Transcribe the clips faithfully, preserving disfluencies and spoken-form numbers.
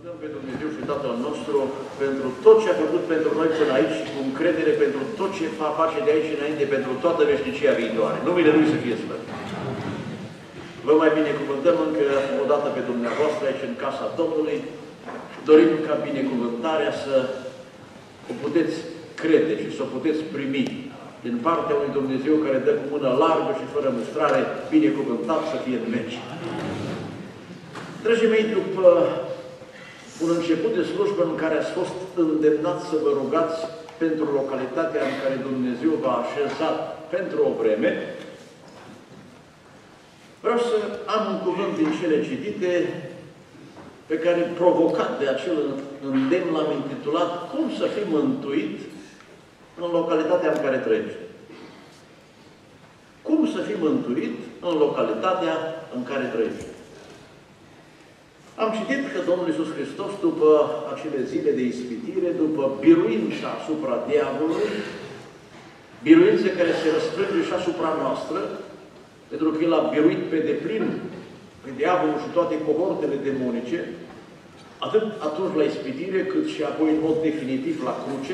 Lăudăm pe Dumnezeu și Tatăl nostru pentru tot ce a făcut pentru noi până aici și cu încredere pentru tot ce va face de aici înainte, pentru toată veșnicia viitoare. Numele Lui să fie slăvit. Vă mai binecuvântăm încă o dată pe dumneavoastră aici în casa Domnului și dorim ca binecuvântarea să o puteți crede și să o puteți primi din partea unui Dumnezeu care dă cu mână largă și fără mustrare, binecuvântat să fie în veci. Dragii mei, după un început de slujbă în care ați fost îndemnați să vă rugați pentru localitatea în care Dumnezeu v-a așezat pentru o vreme, vreau să am un cuvânt din cele citite pe care, provocat de acel îndemn, l-am intitulat Cum să fii mântuit în localitatea în care trăiești. Cum să fii mântuit în localitatea în care trăiești. Am citit că Domnul Iisus Hristos, după acele zile de ispitire, după biruința asupra diavolului, biruințe care se răsprânge și asupra noastră, pentru că El a biruit pe deplin pe diavolul și toate cohortele demonice, atât atunci la ispitire, cât și apoi în mod definitiv la cruce,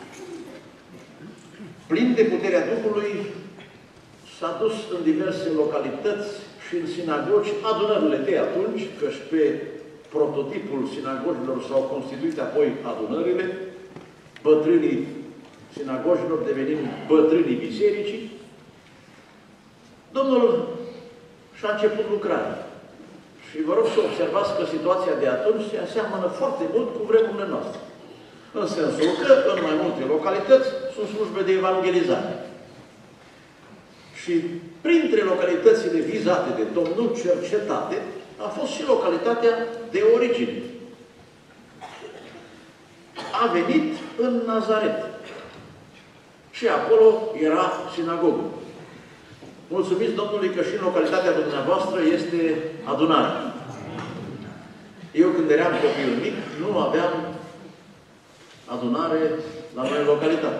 plin de puterea Duhului, s-a dus în diverse localități și în sinagogi, adunările de atunci, căci pe prototipul sinagogilor s-au constituit apoi adunările, bătrânii sinagogilor devenind bătrânii bisericii. Domnul și-a început lucrarea. Și vă rog să observați că situația de atunci se aseamănă foarte mult cu vremurile noastre. În sensul că, în mai multe localități, sunt slujbe de evangelizare. Și printre localitățile vizate de Domnul, cercetate, a fost și localitatea de origine. A venit în Nazaret. Și acolo era sinagogă. Mulțumiți Domnului că și în localitatea dumneavoastră este adunare. Eu, când eram copil mic, nu aveam adunare la noi în localitate.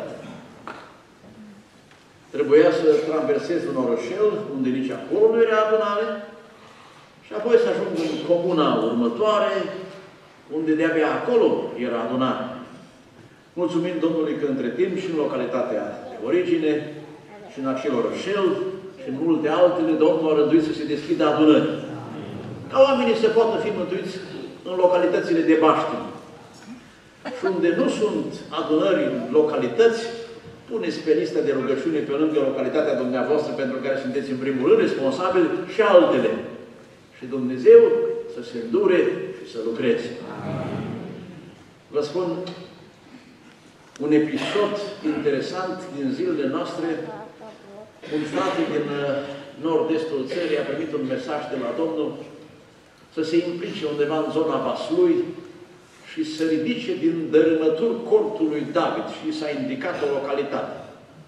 Trebuia să traversez un orășel, unde nici acolo nu era adunare, și apoi să ajung în comuna următoare, unde de-abia acolo era adunare. Mulțumim Domnului că între timp și în localitatea de origine, și în acel orășel, și în multe altele, Domnul a rânduit să se deschidă adunări. Ca oamenii să poată fi mântuiți în localitățile de baștină. Și unde nu sunt adunări în localități, puneți pe lista de rugăciune pe lângă localitatea dumneavoastră pentru care sunteți în primul rând responsabili și altele. Și Dumnezeu să se îndure și să lucreze. Vă spun un episod interesant din zilele noastre. Un frate din nord-estul țării a primit un mesaj de la Domnul să se implice undeva în zona Vaslui și să ridice din dărâmături cortul lui David și s-a indicat o localitate.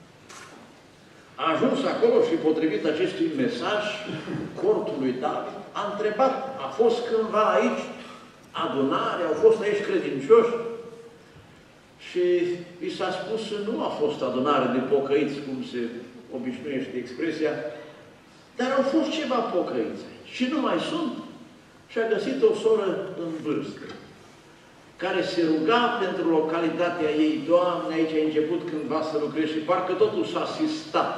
A ajuns acolo și, potrivit acestui mesaj, cortul lui David, a întrebat, a fost cândva aici adunare, au fost aici credincioși? Și i s-a spus că nu a fost adunare de pocăiți, cum se obișnuiește expresia, dar au fost ceva pocăiți și nu mai sunt. Și a găsit o soră în vârstă, care se ruga pentru localitatea ei. Doamne, aici a început cândva să lucrezi și parcă totul s-a asistat.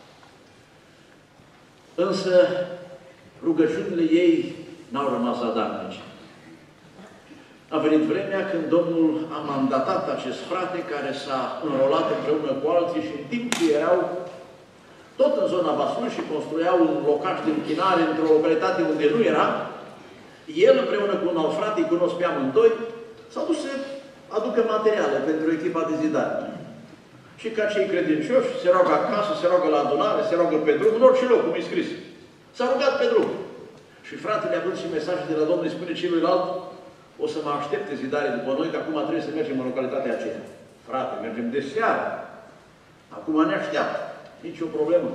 Însă rugăciunile ei n-au rămas zadarnice. A venit vremea când Domnul a mandatat acest frate care s-a înrolat împreună cu alții și în timp ce erau tot în zona Vaslui și construiau un locaș de închinare într-o localitate unde nu era, el împreună cu un alt frate, îi cunosc pe amândoi, s-au dus să aducă materiale pentru echipa de zidare. Și ca cei credincioși se roagă acasă, se roagă la adunare, se roagă pe drum, în orice loc, cum e scris. S-a rugat pe drum. Și fratele, având și mesaje de la Domnul, îi spune celuilalt, o să mă aștepte zidare după noi, că acum trebuie să mergem în localitatea aceea. Frate, mergem de seară. Acum ne așteaptă. Nici o problemă.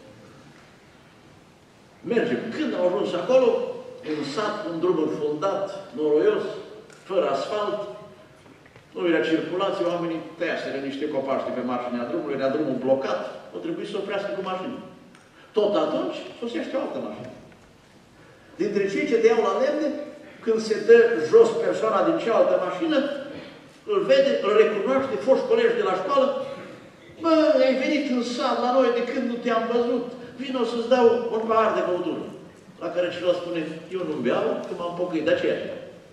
Mergem. Când au ajuns acolo, în sat, un drum înfundat, noroios, fără asfalt, nu era circulație, oamenii tăiaseră niște copaci de pe marginea drumului, era drumul blocat, o trebuie să oprească cu mașină. Tot atunci, sosește o altă mașină. Dintre cei ce deau la lemne, când se dă jos persoana din cealaltă mașină, îl vede, îl recunoaște, foști colegi de la școală. Bă, ai venit în sat la noi de când nu te-am văzut, vino să-ți dau un pahar de băutură. La care celălalt spune, eu nu beau, că m-am pocăit de aceea.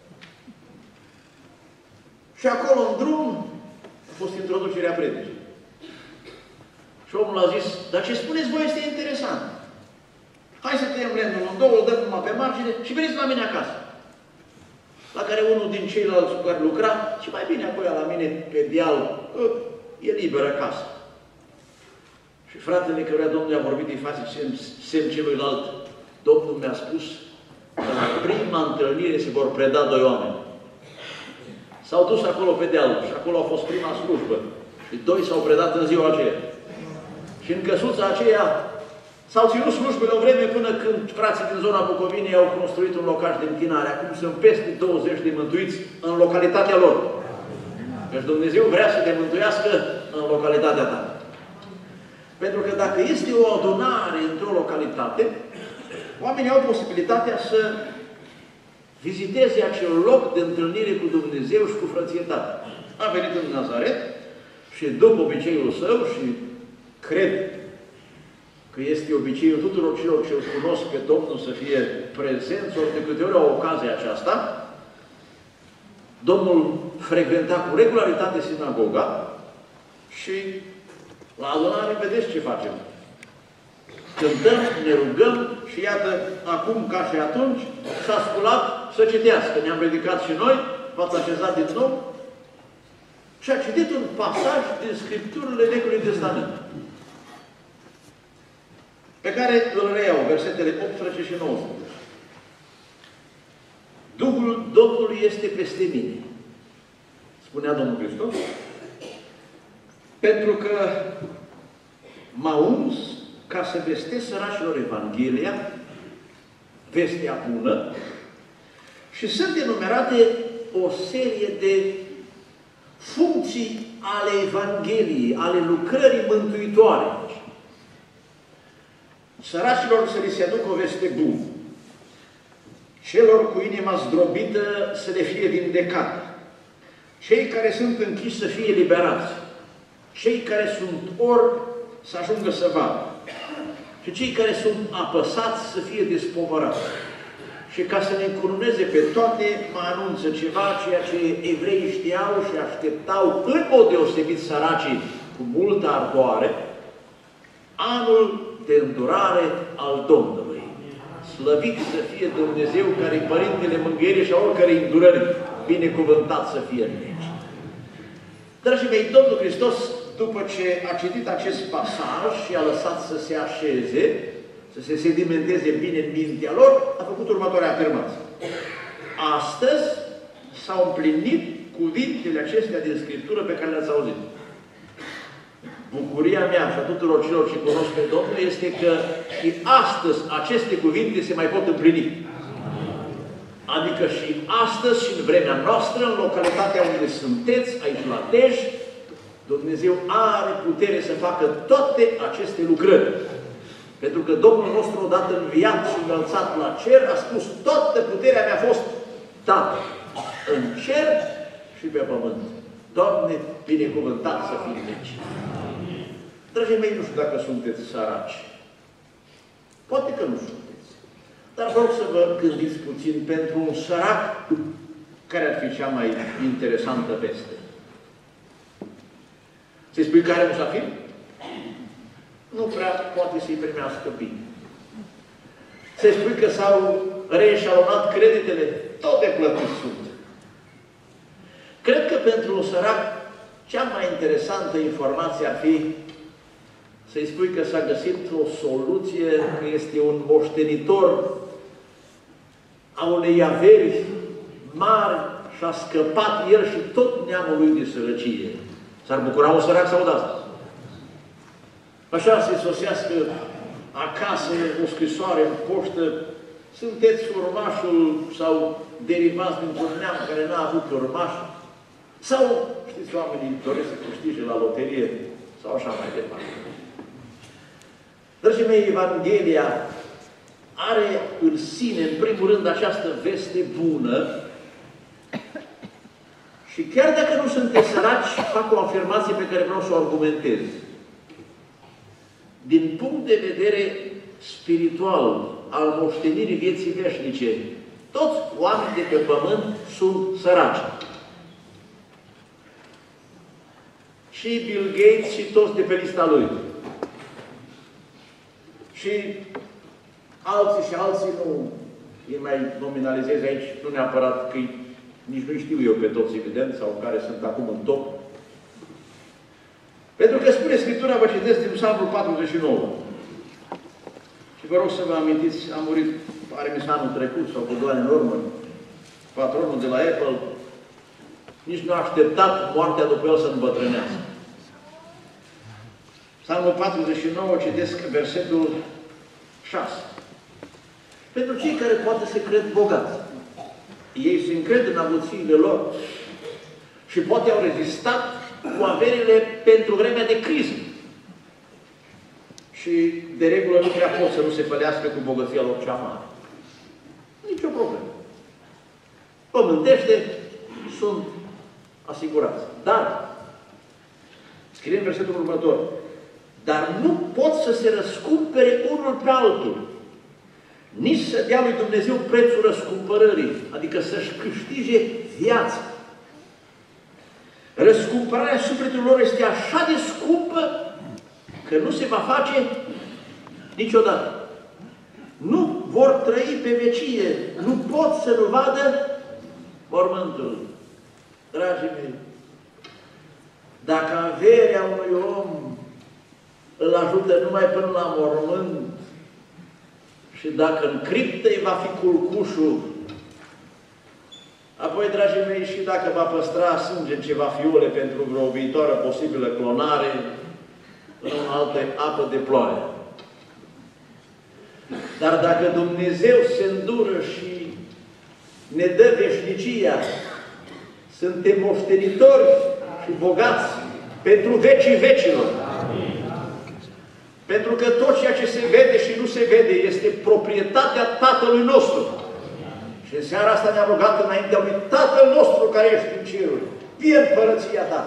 Și acolo, în drum, a fost introducerea predicii. Și omul a zis, dar ce spuneți voi este interesant. Hai să tăiem lemnul în două, îl dăm numai pe margine și veniți la mine acasă. La care unul din ceilalți cu care lucra, și mai bine apoi la mine pe deal, e liber acasă. Și fratele căruia Domnul i-a vorbit din față semn celuilalt, Domnul mi-a spus că la prima întâlnire se vor preda doi oameni. S-au dus acolo pe deal și acolo a fost prima slujbă. Și doi s-au predat în ziua aceea. Și în căsuța aceea s-au ținut slujbele o vreme până când frații din zona Bucovinei au construit un locaș de închinare. Acum sunt peste douăzeci de mântuiți în localitatea lor. Deci Dumnezeu vrea să te mântuiască în localitatea ta. Pentru că dacă este o adunare într-o localitate, oamenii au posibilitatea să viziteze acel loc de întâlnire cu Dumnezeu și cu frățietate. A venit în Nazaret și după obiceiul său, și cred că este obiceiul tuturor celor ce îl cunosc pe Domnul să fie prezenți, ori de câte ori au ocazia aceasta, Domnul frecventa cu regularitate sinagoga și la adunare vedeți ce facem. Cântăm, ne rugăm și iată, acum ca și atunci, s-a sculat să citească. Ne-am ridicat și noi, v-ați așezat din nou și a citit un pasaj din Scripturile Vechiului Testament, pe care îl reiau, versetele optsprezece și nouăsprezece. Duhul Domnului este peste mine, spunea Domnul Hristos, pentru că m-a uns ca să vestesc săracilor Evanghelia, vestea bună, și sunt enumerate o serie de funcții ale Evangheliei, ale lucrării mântuitoare. Săracilor să li se aducă o veste bună, celor cu inima zdrobită să le fie vindecată, cei care sunt închiși să fie liberați, cei care sunt orbi să ajungă să vadă, și cei care sunt apăsați să fie despovărați. Și ca să ne încununeze pe toate, mă anunță ceva, ceea ce evreii știau și așteptau în mod deosebit săracii cu multă ardoare, anul de îndurare al Domnului. Slăvit să fie Dumnezeu, care-i Părintele Mângâierii și a oricărei îndurări, binecuvântat să fie în veci. Dragii mei, Domnul Hristos, după ce a citit acest pasaj și a lăsat să se așeze, să se sedimenteze bine în mintea lor, a făcut următoarea afirmație. Astăzi s-au împlinit cuvintele acestea din Scriptură pe care le-ați auzit. Bucuria mea și a tuturor celor ce cunosc pe Domnul este că și astăzi aceste cuvinte se mai pot împlini. Adică și astăzi și în vremea noastră, în localitatea unde sunteți, aici la Dej, Dumnezeu are putere să facă toate aceste lucrări. Pentru că Domnul nostru, odată înviat și înălțat la cer, a spus, toată puterea mi-a fost dată în cer și pe pământ. Doamne, binecuvântat să fii veci. Dragii mei, nu știu dacă sunteți săraci. Poate că nu sunteți. Dar vreau să vă gândiți puțin pentru un sărac care ar fi cea mai interesantă veste. Să-i spui care musafir? Nu prea poate să-i primească bine. Să-i spui că s-au reeșalonat creditele? Tot de plătit sunt. Cred că pentru un sărac cea mai interesantă informație ar fi să-i spui că s-a găsit o soluție, că este un moștenitor a unei averi mari și a scăpat el și tot neamul lui de sărăcie. S-ar bucura un sărac să audă asta. Așa să-i sosească acasă o scrisoare în poștă, sunteți urmașul sau derivați dintr-un neam care n-a avut urmaș, sau, știți, oamenii doresc să câștige la loterie, sau așa mai departe. Dragii mei, Evanghelia are în sine, în primul rând, această veste bună. Și chiar dacă nu sunteți săraci, fac o afirmație pe care vreau să o argumentez. Din punct de vedere spiritual, al moștenirii vieții veșnice, toți oamenii de pe pământ sunt săraci. Și Bill Gates și toți de pe lista lui. Și alții și alții nu îi mai nominalizez aici, nu neapărat că nici nu știu eu pe toți, evident, sau care sunt acum în top. Pentru că spune Scriptura, vă citesc din Psalmul patruzeci și nouă. Și vă rog să vă amintiți, a murit, pare mi anul trecut sau cu doi ani în urmă, patronul de la Apple, nici nu a așteptat moartea după el să îmbătrânească. Psalmul patruzeci și nouă, citesc versetul șase. Pentru cei care poate se cred bogați, ei se încred în avuțiile lor și poate au rezistat cu averile pentru vremea de criză. Și de regulă nu prea pot să nu se pălească cu bogăția lor cea mare. Nici o problemă. Pământește sunt asigurați. Dar, scrie în versetul următor, dar nu pot să se răscumpere unul pe altul, nici să dea lui Dumnezeu prețul răscumpărării, adică să-și câștige viața. Răscumpărarea sufletului lor este așa de scumpă că nu se va face niciodată. Nu vor trăi pe vecie, nu pot să nu vadă mormântul. Dragii mei, dacă averea unui om îl ajută numai până la mormânt și dacă în criptă îi va fi culcușul, apoi, dragii mei, și dacă va păstra sânge în ceva fiole pentru vreo viitoare posibilă clonare, în o altă apă de ploaie. Dar dacă Dumnezeu se îndură și ne dă veșnicia, suntem moștenitori și bogați pentru vecii vecilor. Pentru că tot ceea ce se vede și nu se vede este proprietatea Tatălui nostru. Și în seara asta ne-am rugat înaintea lui Tatăl nostru care ești în ceruri. Fie împărăția ta.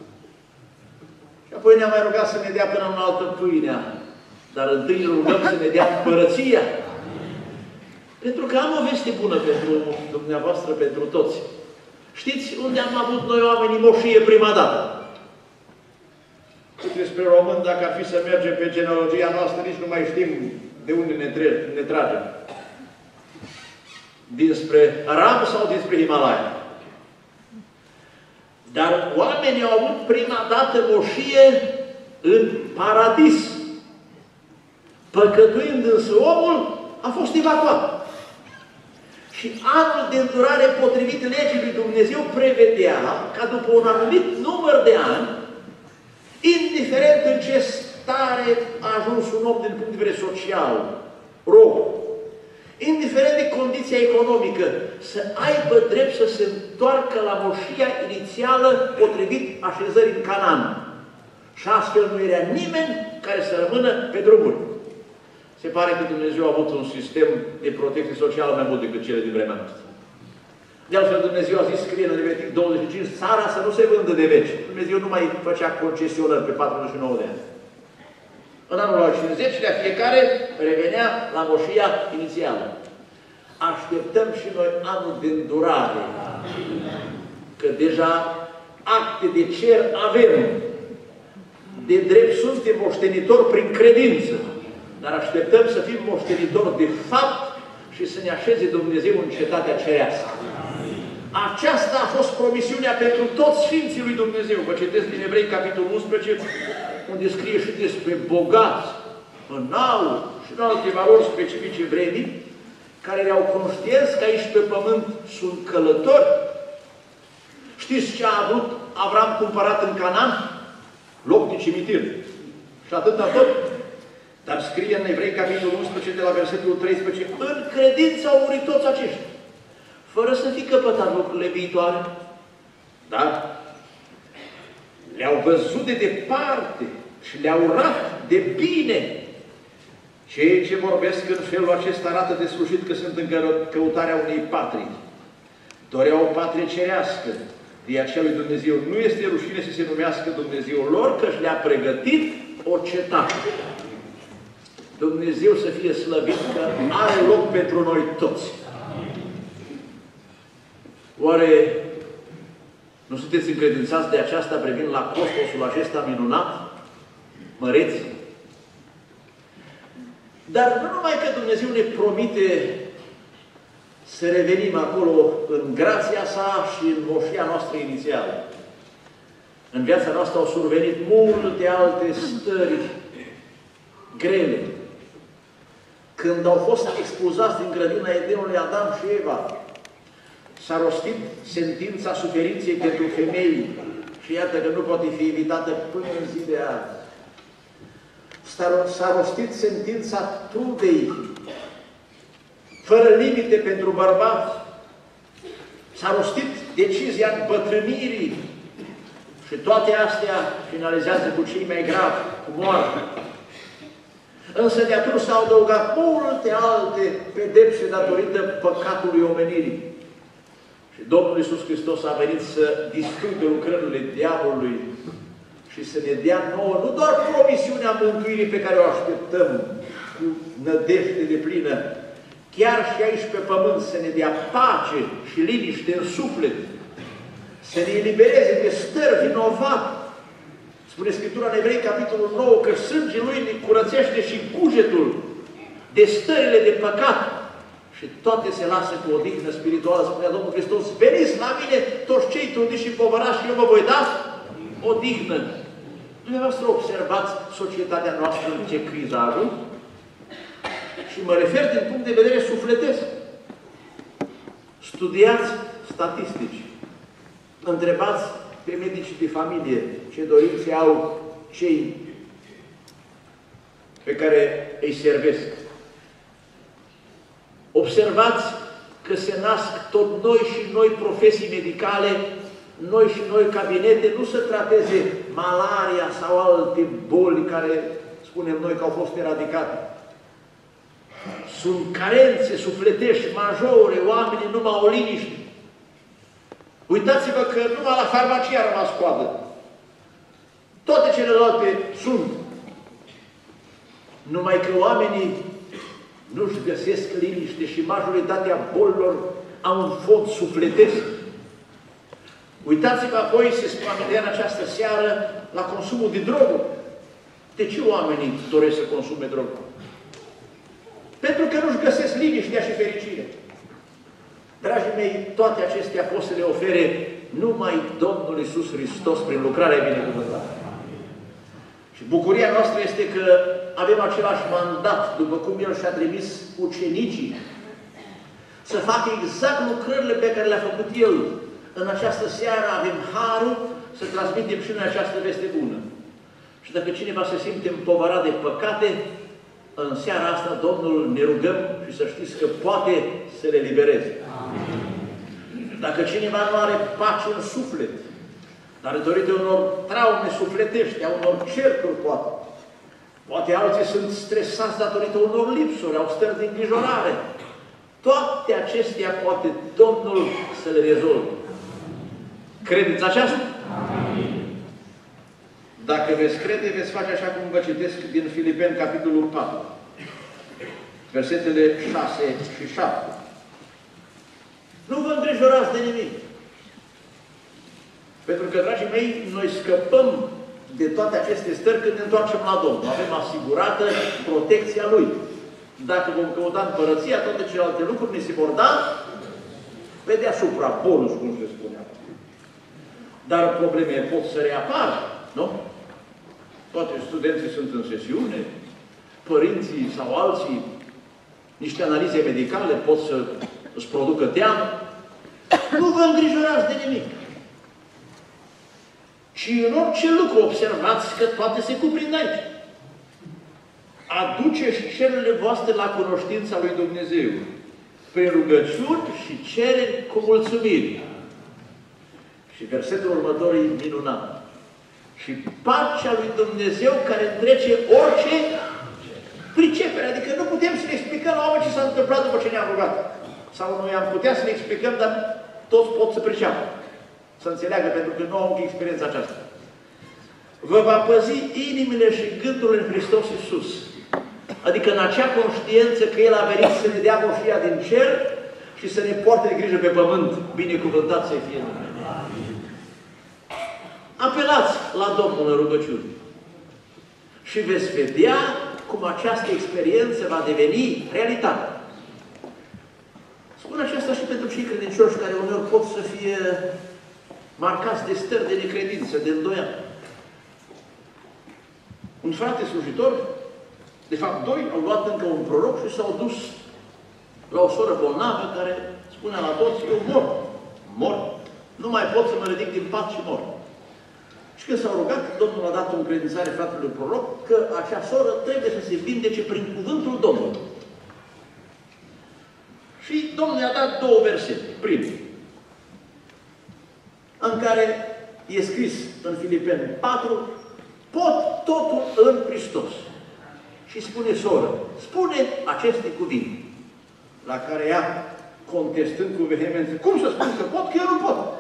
Și apoi ne-am mai rugat să ne dea până în altă pâinea. Dar întâi ne rugăm să ne dea împărăția. Pentru că am o veste bună pentru dumneavoastră, pentru toți. Știți unde am avut noi oamenii moșie prima dată? Cât despre români, dacă ar fi să mergem pe genealogia noastră, nici nu mai știm de unde ne, ne tragem. Dinspre Ram sau dinspre Himalaya. Dar oamenii au avut prima dată moșie în paradis. Păcătuind însă omul, a fost evacuat. Și anul de îndurare potrivit legii lui Dumnezeu prevedea ca după un anumit număr de ani, indiferent în ce stare a ajuns un om din punct de vedere social, rob, indiferent de condiția economică, să aibă drept să se întoarcă la moșia inițială potrivit așezării în Canaan. Și astfel nu era nimeni care să rămână pe drumuri. Se pare că Dumnezeu a avut un sistem de protecție socială mai mult decât cele din vremea noastră. De altfel, Dumnezeu a zis, scrie în Levitic douăzeci și cinci, țara să nu se vândă de veci. Dumnezeu nu mai făcea concesionări pe patruzeci și nouă de ani. În anul al cincizecilea, fiecare revenea la moșia inițială. Așteptăm și noi anul de îndurare. Că deja acte de cer avem. De drept suntem moștenitori prin credință. Dar așteptăm să fim moștenitori de fapt și să ne așeze Dumnezeu în cetatea cerească. Aceasta a fost promisiunea pentru toți Sfinții lui Dumnezeu. Vă citesc din Evrei, capitolul unsprezece, unde scrie și despre bogați, în aur și în alte valori specifice vremii, care le-au conștienți că aici pe pământ sunt călători. Știți ce a avut Avram cumpărat în Canaan? Loc de cimitir. Și atâta tot. Dar scrie în Evrei, capitolul unsprezece, de la versetul treisprezece, în credință au murit toți aceștia, fără să fi căpătat lucrurile viitoare. Da? Le-au văzut de departe și le-au urat de bine Cei ce vorbesc în felul acesta arată de slujit că sunt în căutarea unei patrii. Doreau o patrie cerească. De aceea lui Dumnezeu nu este rușine să se numească Dumnezeul lor, căci le-a pregătit o cetate. Dumnezeu să fie slăvit că are loc pentru noi toți. Oare nu sunteți încredințați de aceasta privind la costosul acesta minunat? Măreți? Dar nu numai că Dumnezeu ne promite să revenim acolo în grația sa și în moșia noastră inițială. În viața noastră au survenit multe alte stări grele. Când au fost expulzați din grădina Edenului Adam și Eva, s-a rostit sentința suferinței pentru femei și iată că nu poate fi evitată până în zi de azi. S-a rostit sentința trudei, fără limite pentru bărbați. S-a rostit decizia îmbătrânirii și toate astea finalizează cu cei mai gravi, cu moartea. Însă de atunci s-au adăugat multe alte pedepse datorită păcatului omenirii. Și Domnul Iisus Hristos a venit să distrugă lucrările diavolului și să ne dea nouă nu doar promisiunea mântuirii pe care o așteptăm cu nădejde de plină, chiar și aici pe pământ să ne dea pace și liniște în suflet, să ne elibereze de stări vinovate. Spune Scriptura în Evrei, capitolul nouă, că sângele Lui ne curățește și cugetul de stările de păcat și toate se lasă cu o dignă spirituală. Spunea Domnul Hristos, veniți la mine toți cei trudiți și povărați și eu vă voi da o dignă. Dumneavoastră observați societatea noastră în ce criză a avut? Și mă refer din punct de vedere sufletesc. Studiați statistici. Întrebați pe medicii de familie ce dorințe au cei pe care îi servesc. Observați că se nasc tot noi și noi profesii medicale, noi și noi cabinete, nu să trateze malaria sau alte boli care spunem noi că au fost eradicate. Sunt carențe sufletești majore, oamenii nu mai au liniște. Uitați-vă că numai la farmacie a rămas coadă. Toate celelalte sunt. Numai că oamenii nu-și găsesc liniște și majoritatea bolilor au un fond sufletesc. Uitați-vă apoi, se spune în această seară, la consumul de droguri. De ce oamenii doresc să consume droguri? Pentru că nu-și găsesc liniștea și fericirea. Dragii mei, toate acestea pot să le ofere numai Domnul Iisus Hristos prin lucrarea binecuvântată. Și bucuria noastră este că avem același mandat, după cum El și-a trimis ucenicii, să facă exact lucrările pe care le-a făcut El. În această seară avem harul să transmitem și noi această veste bună. Și dacă cineva se simte împovărat de păcate, în seara asta Domnul ne rugăm și să știți că poate să le libereze. Amin. Dacă cineva nu are pace în suflet, dar datorită unor traume sufletești, a unor certuri, poate. Poate alții sunt stresați datorită unor lipsuri, au stări de îngrijorare. Toate acestea poate Domnul să le rezolve. Credeți aceasta? Amin. Dacă veți crede, veți face așa cum vă citesc din Filipeni, capitolul patru, versetele șase și șapte. Nu vă îngrijorați de nimic. Pentru că, dragii mei, noi scăpăm de toate aceste stări când ne întoarcem la Domnul. Avem asigurată protecția Lui. Dacă vom căuta împărăția, toate celelalte lucruri ne se vor da pe deasupra, bonus, cum se spunea. Dar probleme pot să reapară, nu? Poate studenții sunt în sesiune, părinții sau alții, niște analize medicale pot să își producă teamă. Nu vă îngrijorați de nimic. Și în orice lucru observați că toate se cuprind aici. Aduceți cererile voastre la cunoștința lui Dumnezeu, prin rugăciuni și cereri cu mulțumiri. Și versetul următor e minunat. Și pacea lui Dumnezeu care întrece orice Priceperea, adică nu putem să le explicăm la oameni ce s-a întâmplat după ce ne-am rugat. Sau noi am putea să le explicăm, dar toți pot să priceapă. Să înțeleagă, pentru că nu au încă experiența aceasta. Vă va păzi inimile și gândurile în Hristos Iisus. Adică în acea conștiință că El a venit să ne dea moșia din cer și să ne poarte de grijă pe pământ. Binecuvântat să fie numele. Apelați la Domnul în rugăciune. Și veți vedea cum această experiență va deveni realitate. Spun aceasta și pentru cei credincioși care uneori pot să fie marcați de stări de necredință, de îndoială. Un frate slujitor, de fapt doi, au luat încă un proroc și s-au dus la o soră bolnavă care spunea la toți, eu mor, mor, nu mai pot să mă ridic din pat și mor. Și când s-au rugat, Domnul a dat o încredințare fratelui proroc că acea soră trebuie să se vindece prin cuvântul Domnului. Și Domnul i-a dat două versete. Primul, în care e scris în Filipeni patru, pot totul în Hristos. Și spune soră, spune aceste cuvinte, la care ea, contestând cu vehemență, cum să spun că pot, că eu nu pot?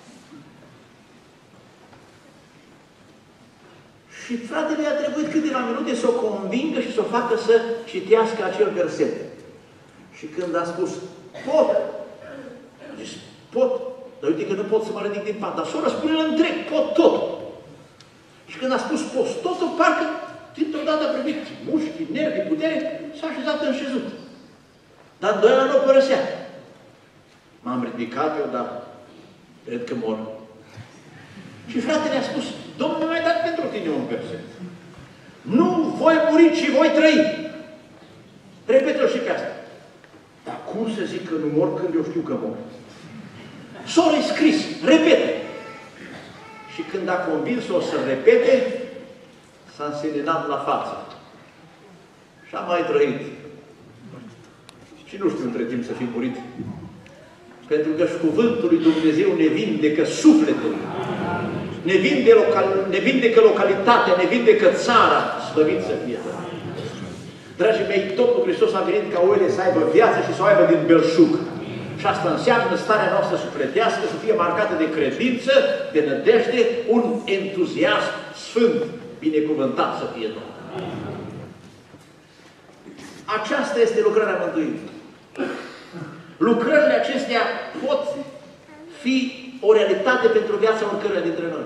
Și fratele a trebuit câteva minute să o convingă și să o facă să citească acel verset. Și când a spus, pot, a zis, pot, dar uite că nu pot să mă ridic din pat, dar sora spune-l întreg, pot tot. Și când a spus pot totul, parcă dintr-o dată a primit mușchi, nervi, putere, s-a așezat în șezut. Dar îndoiala nu o părăsea. M-am ridicat eu, dar cred că mor. Și fratele a spus, Domnul mi-a dat pentru tine un verset. Nu voi muri, ci voi trăi. Repetă-l și pe asta. Dar cum să zic că nu mor când eu știu că mor? Soră-i scris, repete. Și când a convins-o să repete, s-a înseninat la față. Și a mai trăit. Și nu știu între timp să fi murit. Pentru că și cuvântul lui Dumnezeu ne vindecă sufletul. Ne, vinde local, ne vindecă localitatea, ne vindecă țara, slăvit să fie. Dragii mei, Domnul Hristos a venit ca oile să aibă viață și să o aibă din belșug. Și asta înseamnă starea noastră sufletească să fie marcată de credință, de nădejde, un entuziasm sfânt, binecuvântat să fie Domnul. Aceasta este lucrarea mântuirii. Lucrările acestea pot fi o realitate pentru viața oricăruia dintre noi.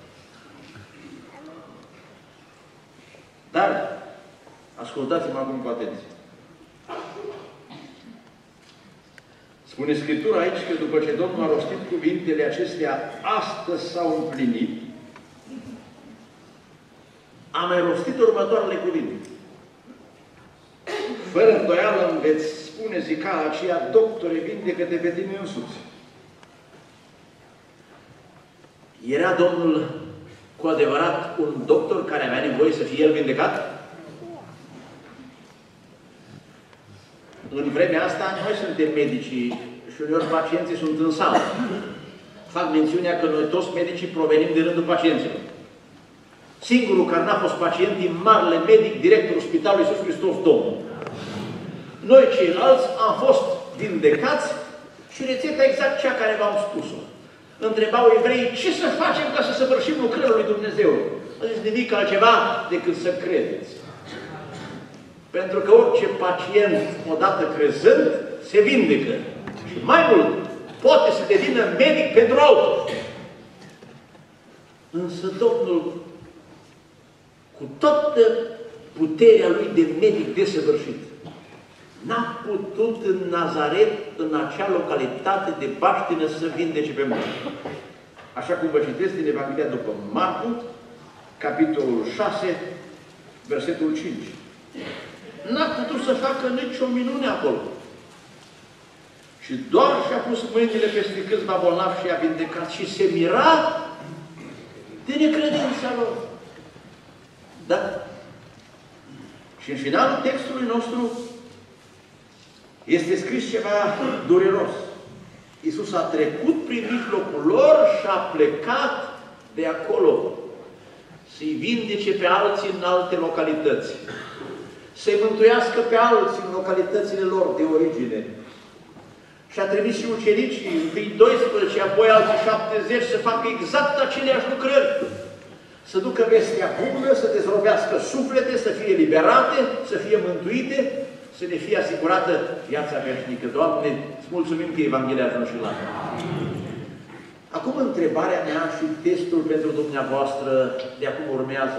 Dar, ascultați-mă acum cu atenție. Spune Scriptura aici că după ce Domnul a rostit cuvintele acestea, astăzi s-au împlinit, a mai rostit următoarele cuvinte. Fără îndoială îmi veți spune zicala aceea, doctore, vindecă-te pe tine însuți. Era Domnul cu adevărat un doctor care avea nevoie să fie el vindecat? În vremea asta, noi suntem medicii și uneori pacienții sunt în sală. Fac mențiunea că noi toți medicii provenim de rândul pacienților. Singurul care n-a fost pacient e marele medic, directorul Spitalului Iisus Hristos Domnul. Noi ceilalți am fost vindecați și rețeta exact cea care v-am spus-o. Întrebau evreii, ce să facem ca să săvârșim lucrările lui Dumnezeu? A zis nimic altceva decât să credeți. Pentru că orice pacient, odată crezând, se vindecă. Și mai mult, poate să devină medic pentru altul. Însă Domnul, cu toată puterea lui de medic desăvârșit, n-a putut în Nazaret, în acea localitate de baștină, să vindece pe morți. Așa cum vă citesc din Evanghelia după Marcu, capitolul șase, versetul cinci. N-a putut să facă nicio minune acolo. Și doar și-a pus mâinile peste câțiva bolnavi și i-a vindecat. Și se mira de necredința lor. Da? Și în finalul textului nostru este scris ceva dureros. Iisus a trecut prin mijlocul lor și a plecat de acolo să-i vindece pe alții în alte localități. să-i mântuiască pe alții în localitățile lor de origine. Și a trimis și ucenicii, întâi doisprezece, apoi alții șaptezeci, să facă exact aceleași lucrări. Să ducă vestea bună, să dezrobească suflete, să fie liberate, să fie mântuite, să ne fie asigurată viața veșnică. Doamne, îți mulțumim că Evanghelia a ajuns și la noi. Acum întrebarea mea și testul pentru dumneavoastră de acum urmează.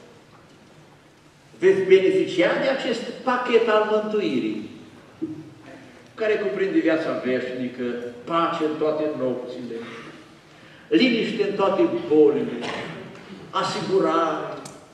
Veți beneficia de acest pachet al mântuirii, care cuprinde viața veșnică, pace în toate nopțile, liniște în toate bolile, asigurare,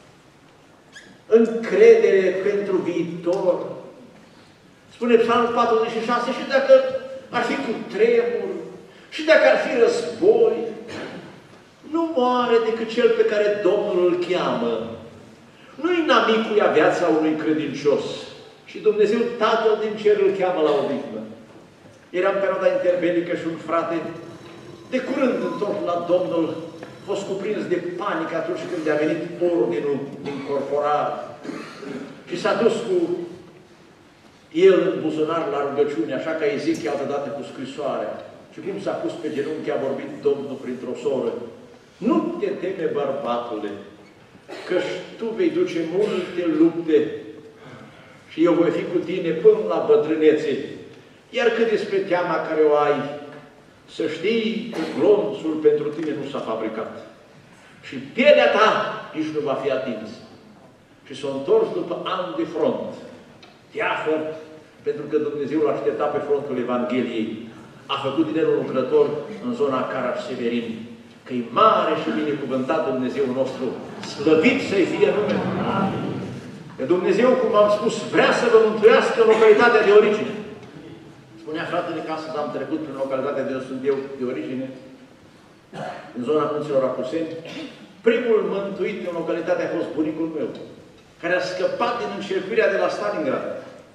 încredere pentru viitor. Spune Psalmul patruzeci și șase, și dacă ar fi cu tremur, și dacă ar fi război, nu moare decât cel pe care Domnul îl cheamă. Nu-i inamicuia viața unui credincios. Și Dumnezeu Tatăl din cer îl cheamă la odihnă. Era în perioada interbelică și un frate, de curând întors la Domnul, a fost cuprins de panică atunci când a venit ordinul din corporare. Și s-a dus cu el în buzunar la rugăciune, așa ca Ezechia altă dată cu scrisoarea. Și cum s-a pus pe genunchi, a vorbit Domnul printr-o soră. Nu te teme, bărbatule, căci tu vei duce multe lupte și eu voi fi cu tine până la bătrânețe. Iar cât despre teama care o ai, să știi că glonțul pentru tine nu s-a fabricat. Și pielea ta nici nu va fi atins. Și s-a întors după ani de front. Teafăr, pentru că Dumnezeu l-a așteptat pe frontul Evangheliei. A făcut din el un lucrător în zona Caraș-Severin. Că-i mare și binecuvântat Dumnezeu nostru, slăvit să-i fie numele. Că Dumnezeu, cum am spus, vrea să vă mântuiască în localitatea de origine. Spunea fratele că astăzi am trecut prin localitatea de unde sunt eu de origine, în zona Munților Apuseni. Primul mântuit în localitate a fost bunicul meu, care a scăpat din încercuirea de la Stalingrad.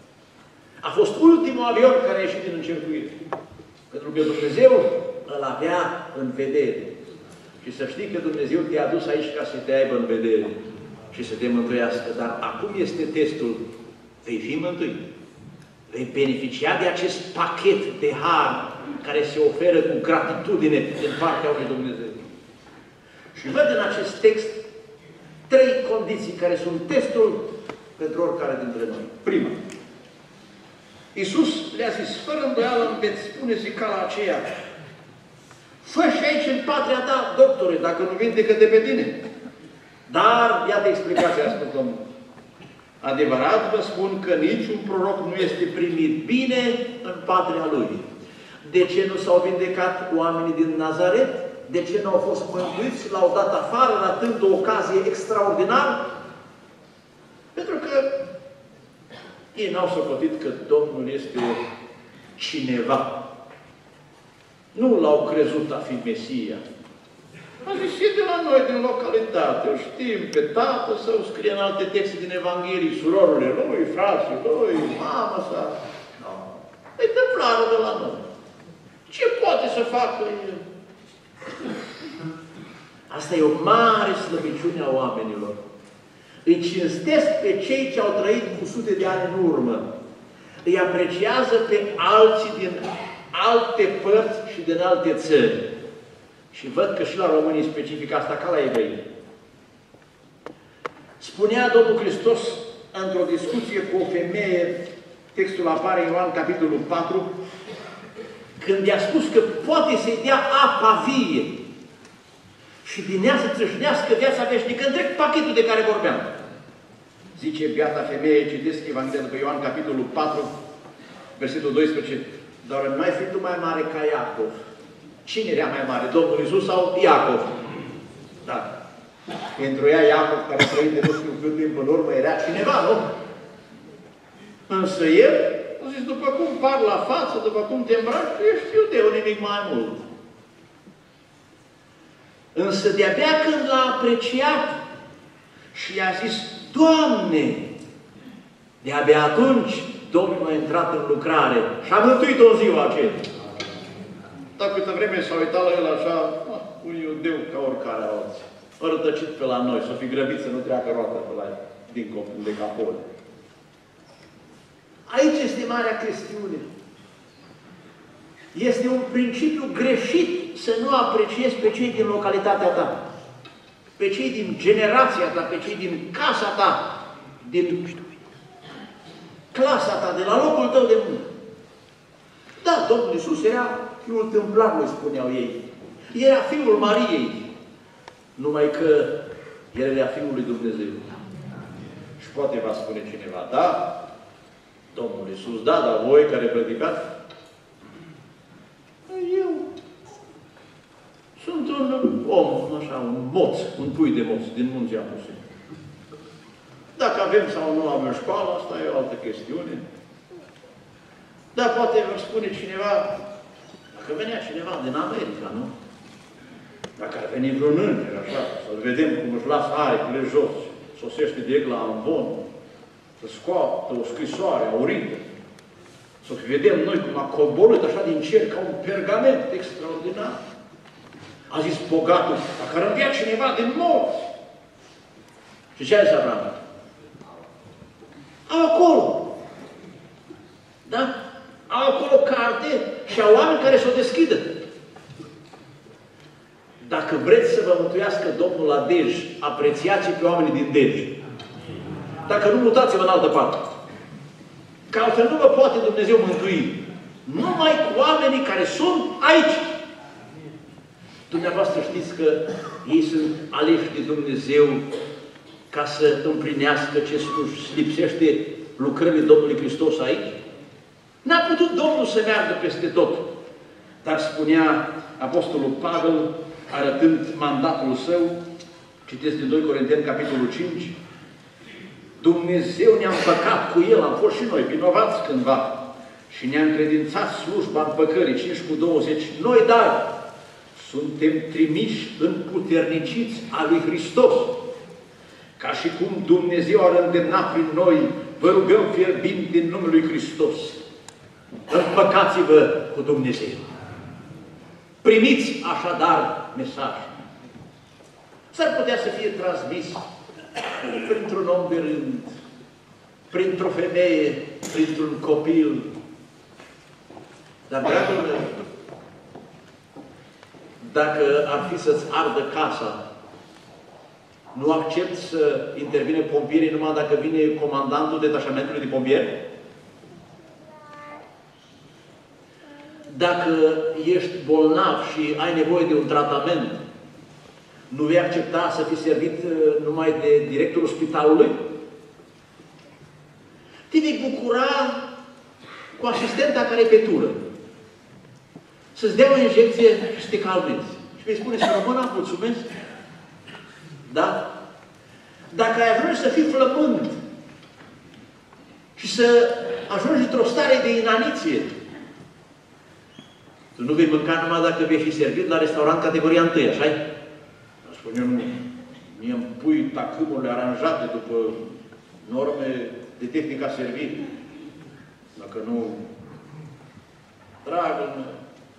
A fost ultimul avion care a ieșit din încercuire. Pentru că Dumnezeu îl avea în vedere. Și să știi că Dumnezeu te-a adus aici ca să te aibă în vedere și să te mântuiască. Dar acum este testul. Vei fi mântuit. Vei beneficia de acest pachet de har care se oferă cu gratitudine din partea lui Dumnezeu. Și văd în acest text trei condiții care sunt testul pentru oricare dintre noi. Prima. Iisus le-a zis, fără îndoială îmi veți spune zicala aceea, fă și aici în patria ta, doctore, dacă nu vindecă-te pe tine. Dar, iată explicația, a spus Domnul. Adevărat vă spun că niciun proroc nu este primit bine în patria lui. De ce nu s-au vindecat oamenii din Nazaret? De ce nu au fost mântuiți? L-au dat afară, ratând o ocazie extraordinară? Pentru că ei n-au socotit că Domnul este cineva. Nu l-au crezut a fi Mesia. A zis, e de la noi, din localitate. O știm pe tată sau scrie în alte texte din Evanghelie, surorile lui, frații lui, mama sa. No. E tâmplarul de la noi. Ce poate să facă el? Asta e o mare slăbiciune a oamenilor. Îi cinstesc pe cei ce au trăit cu sute de ani în urmă. Îi apreciază pe alții din alte părți și din alte țări. Și văd că și la românii specific asta, ca la evrei. Spunea Domnul Hristos într-o discuție cu o femeie, textul apare în Ioan, capitolul patru, când i-a spus că poate să-i dea apa vie și din ea să țâșnească viața veșnică, întreg pachetul de care vorbeam. Zice beata femeie, citesc Evanghelia după Ioan, capitolul patru, versetul doisprezece, dar nu ai fi tu mai mare ca Iacov. Cine era mai mare? Domnul Iisus sau Iacov? Da. Pentru ea, Iacov, care a trăit de nu știu cât timp în urmă, era cineva, nu? Însă el a zis, după cum par la față, după cum te îmbraci, tu ești iudeu, nimic mai mult. Însă de-abia când l-a apreciat și i-a zis, Doamne, de-abia atunci Domnul a intrat în lucrare și a mântuit-o în ziua aceea. Dar câtă vreme s-a uitat la el așa, un iudeu ca oricare alții, rătăcit pe la noi, să fi grăbit să nu treacă roata pe la din copul de capole. Aici este marea chestiune. Este un principiu greșit să nu apreciezi pe cei din localitatea ta, pe cei din generația ta, pe cei din casa ta, din clasa ta, de la locul tău de muncă. Da, Domnul Iisus era fiul tâmplarului, spuneau ei. Era fiul Mariei. Numai că el era fiul lui Dumnezeu. Și poate va spune cineva, da, Domnul Iisus, da, dar voi care predicați, eu sunt un om, așa, un moț, un pui de moț, din Munții Apuseni. Dacă avem sau nu avem școală, asta e o altă chestiune. Dar poate vă spune cineva, dacă venea cineva din America, nu? Dacă ar veni vreun înger, așa, să-l vedem cum își lasă aripile jos, sosește de la ambon, să scoată o scrisoare aurită, să vedem noi cum a coborât așa din cer ca un pergament extraordinar. A zis bogatul, dacă ar învia cineva din morți. Și ce a zis Abraham? Au acolo. Da? Au acolo carte și au oameni care să o deschidă. Dacă vreți să vă mântuiască Domnul la Dej, apreciați pe oamenii din Dej. Dacă nu, mutați-vă în altă parte. Că altfel nu vă poate Dumnezeu mântui. Numai cu oamenii care sunt aici. Dumneavoastră știți că ei sunt aleși de Dumnezeu ca să împlinească ce își lipsește lucrările Domnului Hristos aici? N-a putut Domnul să meargă peste tot. Dar spunea Apostolul Pavel, arătând mandatul său, citesc din doi Corinteni, capitolul cinci, Dumnezeu ne-a împăcat cu El, am fost și noi vinovați cândva, și ne-a încredințat slujba împăcării, cinci cu douăzeci, noi, dar suntem trimiși împuterniciți a lui Hristos, ca și cum Dumnezeu ar îndemna prin noi, vă rugăm fierbinte din numele lui Hristos, împăcați-vă cu Dumnezeu. Primiți așadar mesaj. S-ar putea să fie transmis printr-un om de rând, printr-o femeie, printr-un copil. Dar, dragul meu, dacă ar fi să-ți ardă casa, nu accept să intervine pompierii numai dacă vine comandantul detașamentului de pompieri? Dacă ești bolnav și ai nevoie de un tratament, nu vei accepta să fii servit numai de directorul spitalului? Te vei bucura cu asistenta care e pe tură. Să-ți dea o injecție și să te calmezi. Și vei spune, să rămână, mulțumesc. Da? Dacă ai ajuns să fii flământ și să ajungi într-o stare de inaniție, tu nu vei mânca numai dacă vei fi servit la restaurant categoria întâi, așa-i? Spune, nu, mie îmi pui tacâmurile aranjate după norme de tehnica servit. Dacă nu, dragă mea,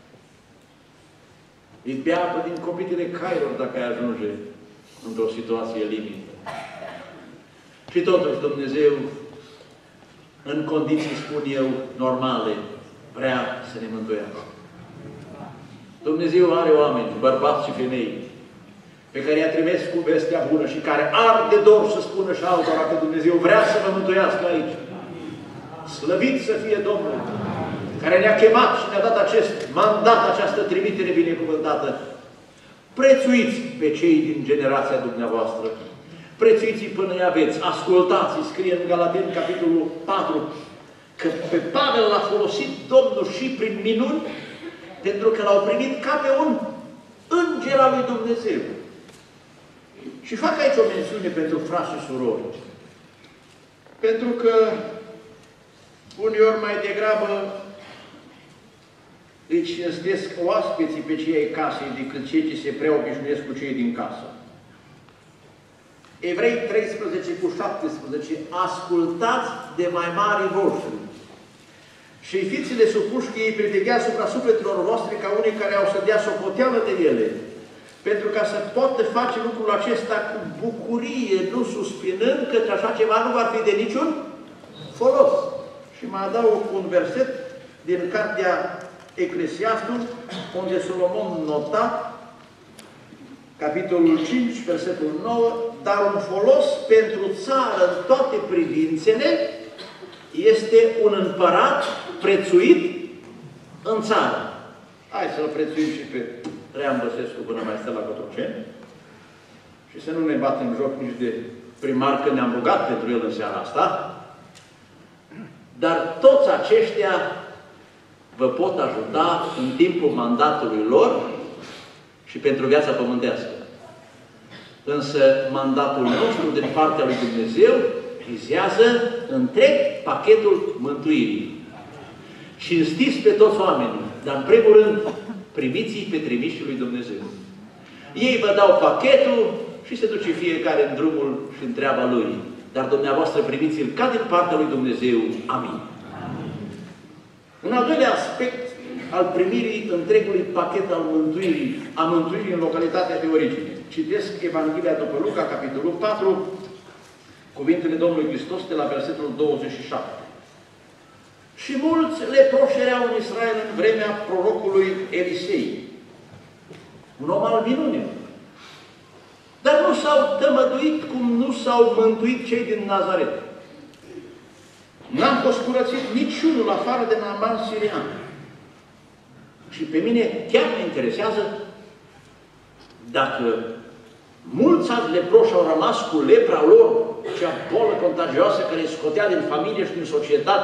îi pe apă din copitele cailor dacă ai ajunge într-o situație limită. Și totuși Dumnezeu, în condiții, spun eu, normale, vrea să ne mântuiască. Dumnezeu are oameni, bărbați și femei, pe care i-a trimis cu vestea bună și care arde dor să spună și altora că Dumnezeu vrea să vă mântuiască aici. Slăvit să fie Domnul, care ne-a chemat și ne-a dat acest mandat, această trimitere binecuvântată. Prețuiți pe cei din generația dumneavoastră. Prețuiți-i până îi aveți. Ascultați, scrie în Galateni, capitolul patru, că pe Pavel l-a folosit Domnul și prin minuni, pentru că l-au primit ca pe un înger al lui Dumnezeu. Și fac aici o mențiune pentru frați și surori. Pentru că uneori mai degrabă îi cinstesc oaspeții pe cei ai casei decât cei ce se prea obișnuiesc cu cei din casă. Evrei treisprezece cu șaptesprezece, ascultați de mai mari voștri și fiți-le supuși că ei priveghează asupra sufletelor voastre ca unii care au să dea socoteală de ele, pentru ca să poată face lucrul acesta cu bucurie, nu suspinând, că așa ceva nu va fi de niciun folos. Și mai adaug un verset din cartea Eclesiastul, unde Solomon nota, capitolul cinci, versetul nouă, dar un folos pentru țară în toate privințele este un împărat prețuit în țară. Hai să-l prețuim și pe Traian Băsescu până mai stă la Cotroceni și să nu ne batem joc nici de primar, că ne-am rugat pentru el în seara asta. Dar toți aceștia vă pot ajuta în timpul mandatului lor și pentru viața pământească. Însă mandatul nostru din partea lui Dumnezeu vizează întreg pachetul mântuirii. Cinstiți pe toți oamenii, dar în primul rând primiți-i pe trimișii lui Dumnezeu. Ei vă dau pachetul și se duce fiecare în drumul și în treaba lui. Dar dumneavoastră primiți-l ca din partea lui Dumnezeu. Amin. Un al doilea aspect al primirii întregului pachet al mântuirii, a mântuirii în localitatea de origine. Citesc Evanghelia după Luca, capitolul patru, cuvintele Domnului Hristos de la versetul douăzeci și șapte. Și mulți leproși erau în Israel în vremea prorocului Elisei, un om al minunilor. Dar nu s-au tămăduit cum nu s-au mântuit cei din Nazaret. N-am fost curățit niciunul afară de Naaman sirian. Și pe mine chiar mă interesează dacă mulți alți leproși au rămas cu lepra lor, cea bolă contagioasă care îi scotea din familie și din societate.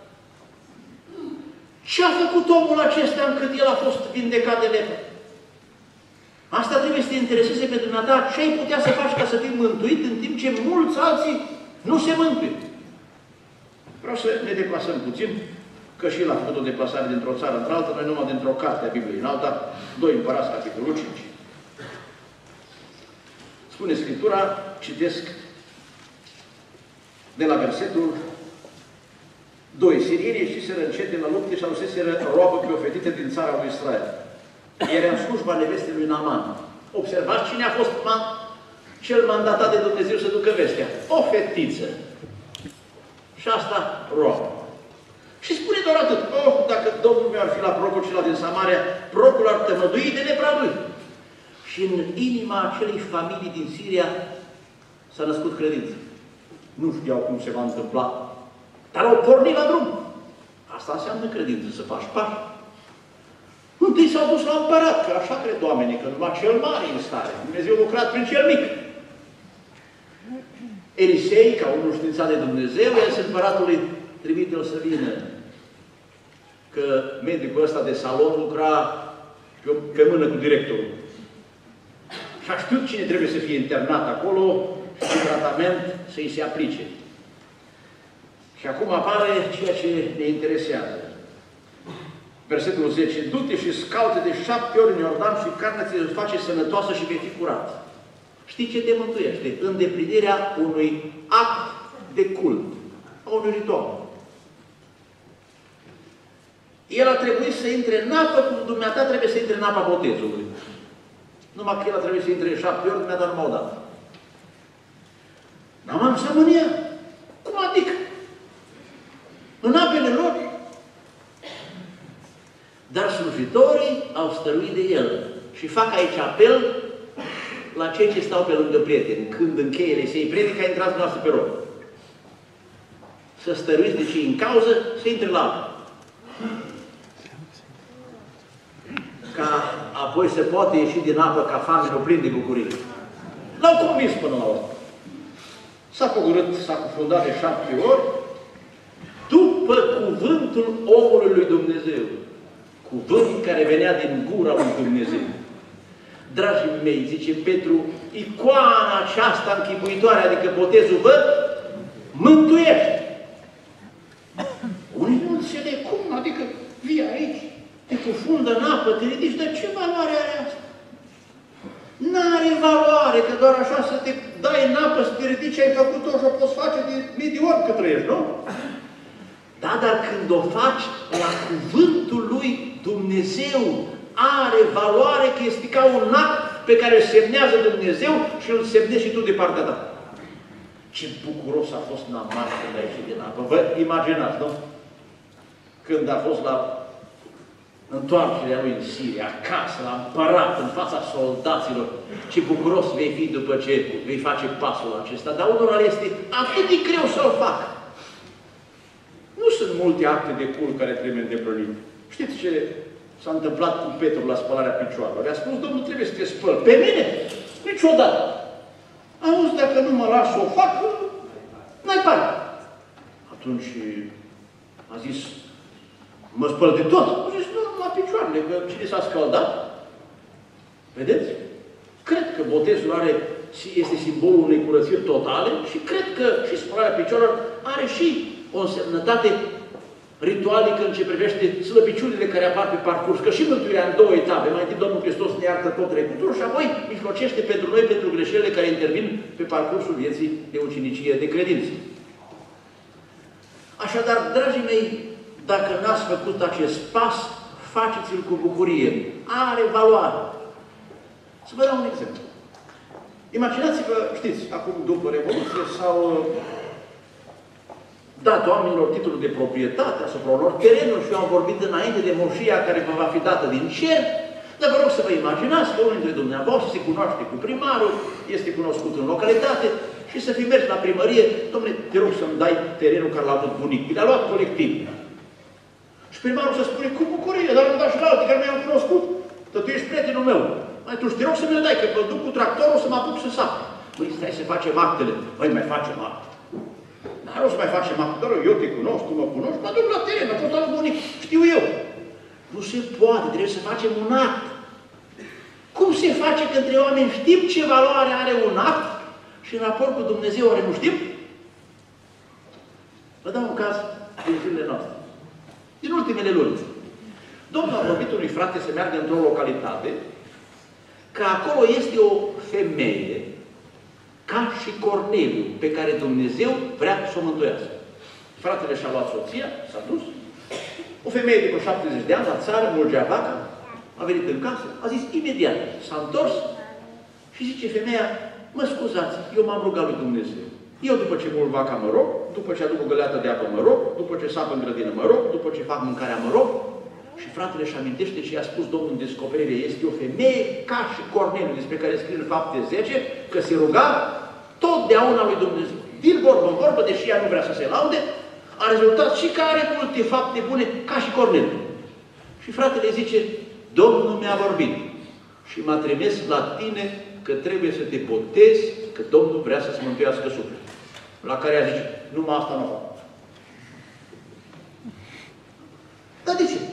Ce a făcut omul acesta încât el a fost vindecat de lepră? Asta trebuie să te intereseze pe dumneata. Ce ai putea să faci ca să fii mântuit în timp ce mulți alții nu se mântuie? Vreau să ne deplasăm puțin, că și el a făcut o deplasare dintr-o țară într-alta, noi numai dintr-o carte a Bibliei în alta, doi Împărați, capitolul cinci. Spune Scriptura, citesc de la versetul doi. Sirienii ieșiseră încet de la lupte și aduseseră roabă pe o fetiță din țara lui Israel. Era în slujba nevestei lui Naaman. Observați cine a fost man, cel mandatat de Dumnezeu să ducă vestea. O fetiță. Și asta roabă. Și spune doar atât. Oh, dacă Domnul meu ar fi la prorocul cela din Samaria, prorocul ar tămădui de lepra lui. Și în inima acelei familii din Siria s-a născut credință. Nu știau cum se va întâmpla, dar au pornit la drum. Asta înseamnă credință, să faci pași. Întâi s-au dus la împărat, că așa cred oamenii, că numai cel mare e în stare. Dumnezeu a lucrat prin cel mic. Elisei, ca unul științat de Dumnezeu, iar împăratului trimite-l să vină. Că medicul ăsta de salon lucra pe, pe mână cu directorul. Și a știut cine trebuie să fie internat acolo și tratament să-i se aplice. Și acum apare ceea ce ne interesează. Versetul zece. Du-te și scalde de șapte ori în Iordan și carnea ți se face sănătoasă și vei fi curat. Știi ce te mântuiește? Îndeplinirea unui act de cult, a unui ritual. El a trebuit să intre în apă, cum dumneata trebuie să intre în apa botezului. Numai că el a trebuit să intre în șapte ori, dumneata numai o dată. Naaman se mânia. Cum adică? În apele lor. Dar slujitorii au stăruit de el. Și fac aici apel la cei ce stau pe lângă prieteni. Când încheie Elisei predica, intrați dumneavoastră pe rog. Să stăruiți de cei în cauză, să intre la apă. Ca apoi se poate ieși din apă ca famenul plin de bucurie. L-au convins până la urmă. S-a pogorât, s-a cufundat de șapte ori, după cuvântul omului lui Dumnezeu. Cuvânt care venea din gura lui Dumnezeu. Dragii mei, zice Petru, icoana aceasta închipuitoare, adică botezul, vă mântuiește. Unii nu înțeleg cum, adică vii aici, te cufundă în apă, te ridici, dar ce valoare are asta? N-are valoare, că doar așa să te dai în apă, să te ridici, ai făcut-o și o poți face de mii de ori cât trăiești, nu? Da, dar când o faci la cuvântul lui Dumnezeu, are valoare, că este ca un act pe care îl semnează Dumnezeu și îl semnezi și tu de partea ta. Ce bucuros a fost Naaman când a ieșit din apă. Vă imaginați, nu? când a fost la întoarcerea lui în Siria, acasă, la împărat, în fața soldaților, ce bucuros vei fi după ce vei face pasul acesta. Dar unora este atât de greu să-l facă. Nu sunt multe acte de cult care trebuie îndeplinite. Știți ce s-a întâmplat cu Petru la spălarea picioarelor? Le-a spus, Domnul, trebuie să te spăl. Pe mine? Niciodată. Auzi, dacă nu mă las să o fac, n-ai parte. Atunci a zis, mă spăl de tot. A zis, nu, la picioarele, că cine s-a scăldat? Vedeți? Cred că botezul are, este simbolul unei curățiri totale și cred că și spălarea picioarelor are și o însemnătate ritualică în ce privește slăbiciunile care apar pe parcurs. Că și mântuirea în două etape. Mai întâi Domnul Hristos ne iartă tot trecutul și apoi mijlocește pentru noi, pentru greșelile care intervin pe parcursul vieții de ucenicie, de credință. Așadar, dragii mei, dacă n-ați făcut acest pas, faceți-l cu bucurie. Are valoare. Să vă dau un exemplu. Imaginați-vă, știți, acum după Revoluție s-au dat oamenilor titlul de proprietate asupra unor terenuri și eu am vorbit înainte de moșia care vă va fi dată din cer, dar vă rog să vă imaginați că unul dintre dumneavoastră se cunoaște cu primarul, este cunoscut în localitate și să fi mers la primărie, dom'le, te rog să-mi dai terenul care l-a avut bunicul, l-a luat colectiv. Și primarul să spune, cu bucurie, dar îmi dai și la alte care mi-au cunoscut, că tu ești prietenul meu. Mai tu te rog să mi-l dai, că mă duc cu tractorul să mă apuc să sap. Măi, stai să facem actele. Măi, mai facem acte. Dar o să mai facem acte. Dar eu te cunosc, tu mă cunoști, mă duc la teren, mă pot la bunic, știu eu. Nu se poate, trebuie să facem un act. Cum se face că între oameni știm ce valoare are un act și în raport cu Dumnezeu oare nu știm? Vă dau un caz din zilele noastre. Din ultimele luni. Domnul a vorbit unui frate să meargă într-o localitate că acolo este o femeie ca și Corneliu, pe care Dumnezeu vrea să o mântuiască. Fratele și-a luat soția, s-a dus. O femeie de vreo șaptezeci de ani, la țară, mulgea vaca, a venit în casă, a zis imediat, s-a întors și zice femeia, mă scuzați, eu m-am rugat lui Dumnezeu. Eu după ce mult vaca mă rog, după ce aduc o găleată de apă mă rog, după ce sapă în grădină mă rog, după ce fac mâncarea mă rog. Și fratele își amintește ce i-a spus Domnul în descoperire. Este o femeie ca și Corneliu, despre care scrie în Fapte zece, că se ruga totdeauna lui Dumnezeu. Din vorbă în vorbă, deși ea nu vrea să se laude, a rezultat și că are multe fapte bune ca și Corneliu. Și fratele zice, Domnul mi-a vorbit și m-a trimis la tine că trebuie să te botezi, că Domnul vrea să-ți mântuiască sufletul. La care ea zice, numai asta nu fac. Dar de ce?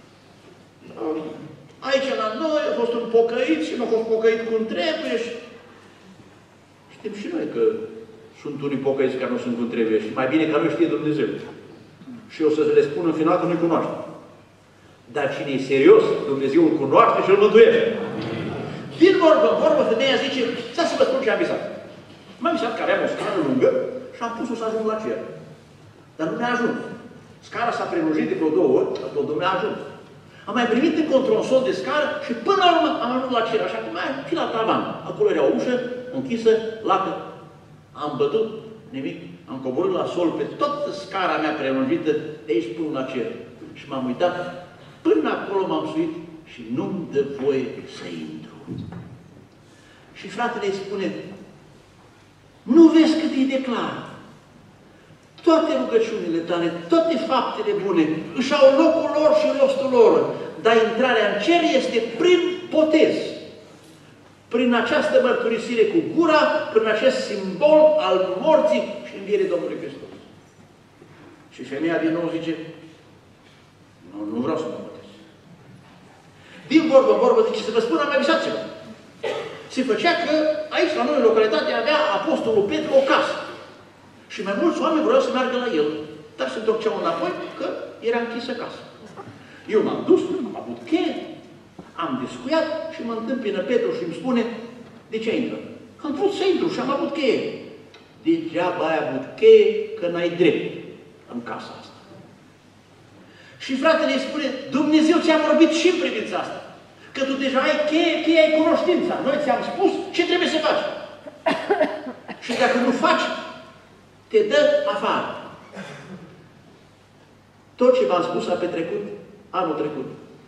Aici la noi a fost un pocăit și nu a fost pocăit cum trebuie și știm și noi că sunt unii pocăiți care nu sunt cum trebuie și mai bine că nu știe Dumnezeu. Și eu să le spun în final că nu-i cunoaște. Dar cine e serios, Dumnezeu îl cunoaște și îl mântuiește. Din vorbă în vorbă, femeia zice, stai să vă spun ce am visat. M-am visat că aveam o scară lungă și am pus-o să ajung la cer. Dar nu mi-a ajuns. Scara s-a prelungit de vreo două ori, dar tot nu mi-a ajuns. Am mai primit încă un tronsol de scară și până la urmă am ajuns la cer, așa cum mai și la tavan. Acolo era o ușă închisă, lacă. Am bătut, nimic. Am coborât la sol pe toată scara mea prelungită, de aici până la cer. Și m-am uitat, până acolo m-am suit și nu-mi dă voie să intru. Și fratele îi spune, nu vezi cât e de clar? Toate rugăciunile tale, toate faptele bune, își au locul lor și rostul lor, dar intrarea în cer este prin botez. Prin această mărturisire cu gura, prin acest simbol al morții și învierii Domnului Hristos. Și femeia din nou zice, nu, nu vreau să mă botez. Din vorbă în vorbă zice, să vă spun, am mai visat ceva. Se făcea că aici, la noi, în localitate, avea Apostolul Petru o casă. Și mai mulți oameni vreau să meargă la el. Dar se întorceau înapoi că era închisă casa. Eu m-am dus, am avut cheie, am descuiat și mă întâmpină Petru și îmi spune, de ce ai intrat? Am vrut să intru și am avut cheie. Degeaba ai avut cheie că n-ai drept în casa asta. Și fratele îi spune, Dumnezeu ți-a vorbit și în privința asta. Că tu deja ai cheie, cheie ai cunoștința. Noi ți-am spus ce trebuie să faci. Și dacă nu faci, te dă afară. Tot ce v-am spus a petrecut anul trecut.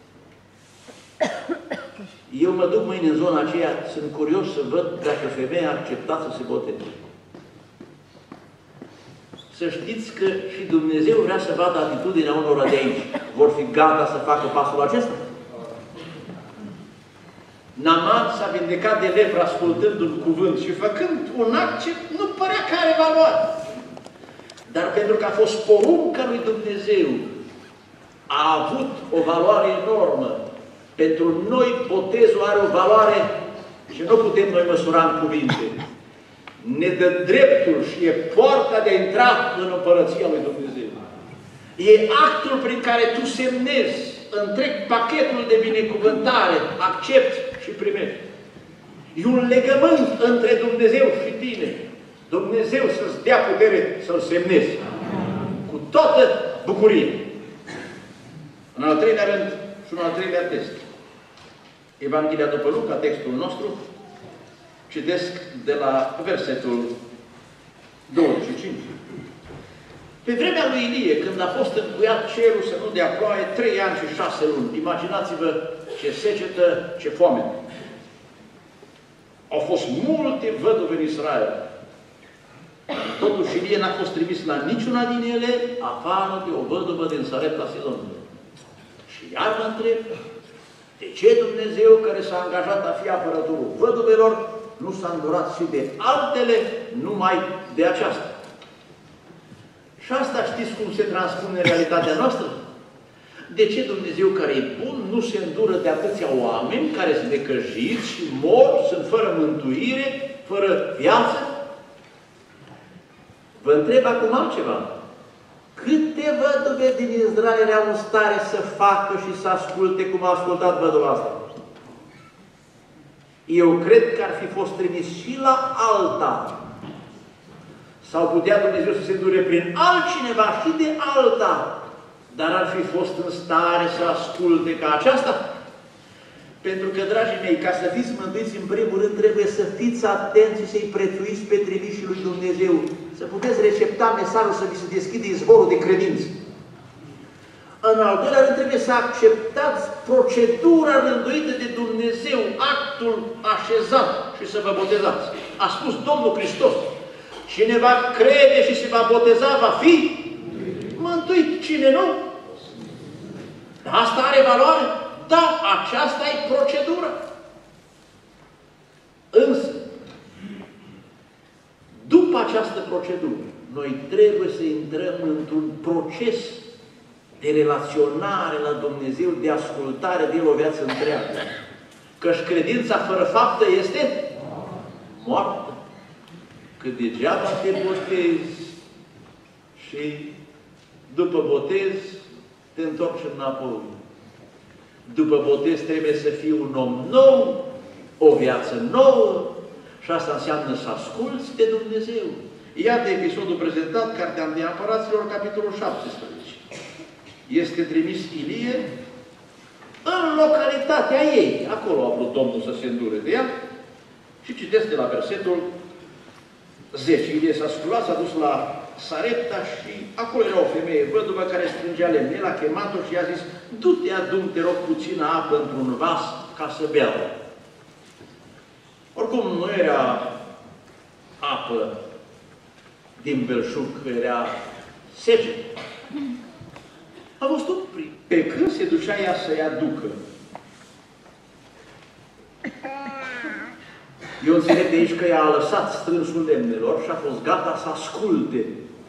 Eu mă duc mâine în zona aceea, sunt curios să văd dacă femeia a acceptat să se boteze. Să știți că și Dumnezeu vrea să vadă atitudinea unora de aici. Vor fi gata să facă pasul acesta? Naaman s-a vindecat de lepră ascultând un cuvânt și făcând un act ce nu părea că are valoare. Dar pentru că a fost porunca lui Dumnezeu, a avut o valoare enormă. Pentru noi botezul are o valoare și nu putem noi măsura în cuvinte. Ne dă dreptul și e poarta de a intra în Împărăția lui Dumnezeu. E actul prin care tu semnezi întreg pachetul de binecuvântare, accepti și primești. E un legământ între Dumnezeu și tine. Dumnezeu să-ți dea putere să-l semnezi. Cu toată bucurie. În al treilea rând și un al treilea test. Evanghelia după Luca, textul nostru, citesc de la versetul douăzeci și cinci. Pe vremea lui Ilie, când a fost încuiat cerul să nu dea ploaie, trei ani și șase luni. Imaginați-vă ce secetă, ce foame. Au fost multe văduve în Israel. Totuși Ilie n-a fost trimis la niciuna din ele, afară de o văduvă din Sarepta Sidonului. Și iar mă întreb, de ce Dumnezeu, care s-a angajat a fi apărătorul văduvelor, nu s-a îndurat și de altele, numai de aceasta? Și asta știți cum se transpune în realitatea noastră? De ce Dumnezeu, care e bun, nu se îndură de atâția oameni care sunt necăjiți și mor, sunt fără mântuire, fără viață? Vă întreb acum altceva. Câte văduve din Israel erau în stare să facă și să asculte cum a ascultat văduva asta? Eu cred că ar fi fost trimis și la alta. Sau putea Dumnezeu să se îndure prin altcineva și de alta, dar ar fi fost în stare să asculte ca aceasta? Pentru că, dragii mei, ca să fiți mântuiți, în primul rând, trebuie să fiți atenți și să-i prețuiți pe trimișii lui Dumnezeu. Să puteți recepta mesajul, să vi se deschide izvorul de credință. În al doilea rând, trebuie să acceptați procedura rânduită de Dumnezeu, actul așezat și să vă botezați. A spus Domnul Hristos. Cine va crede și se va boteza, va fi mântuit. Cine nu? Asta are valoare? Da, aceasta e procedura. Însă, după această procedură, noi trebuie să intrăm într-un proces de relaționare la Dumnezeu, de ascultare de El o viață întreagă. Căci credința fără faptă este moartă. Că degeaba te botezi și după botez te întorci înapoi. După botez trebuie să fii un om nou, o viață nouă, și asta înseamnă să asculți de Dumnezeu. Iată episodul prezentat, Cartea Întâi Împăraților, capitolul șaptesprezece. Este trimis Ilie în localitatea ei. Acolo a vrut Domnul să se îndure de ea. Și citesc de la versetul zece. Ilie s-a sculat, s-a dus la Sarepta și acolo era o femeie văduvă care strângea lemne. El a chemat-o și i-a zis: du-te, adu-mi, te rog, puțină apă într-un vas ca să beau. Oricum nu era apă din belșug, era secetă. A fost tot prin. Pe când se ducea ea să-i aducă, eu înțeleg de aici că ea a lăsat strânsul lemnelor și a fost gata să asculte.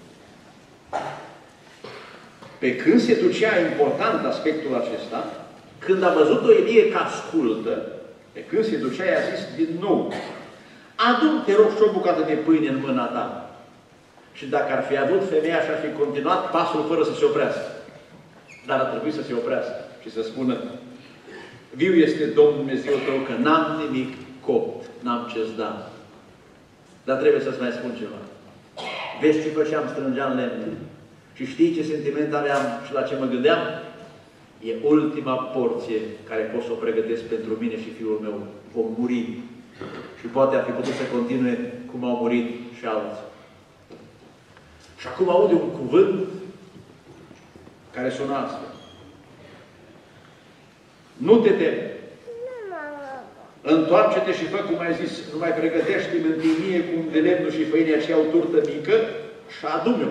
Pe când se ducea, important aspectul acesta, când a văzut-o Ilie că ascultă, pe când se ducea, i-a zis din nou: adu-mi, te rog, și o bucată de pâine în mâna ta. Și dacă ar fi avut femeia și ar fi continuat pasul fără să se oprească. Dar ar trebui să se oprească și să spună: viu este Domnul Dumnezeu tău, că n-am nimic copt, n-am ce-ți da. Dar trebuie să-ți mai spun ceva. Vezi ce făceam? Strângeam lemne. Și știi ce sentiment aveam și la ce mă gândeam? E ultima porție care pot să o pregătesc pentru mine și fiul meu. Vom muri. Și poate ar fi putut să continue cum au murit și alții. Și acum aude un cuvânt care sună astfel. Nu te teme. Întoarce-te și fă cum ai zis, nu mai pregătește-mi în timie cum de lemnul și făinii aceea o turtă mică și adu-mi-o.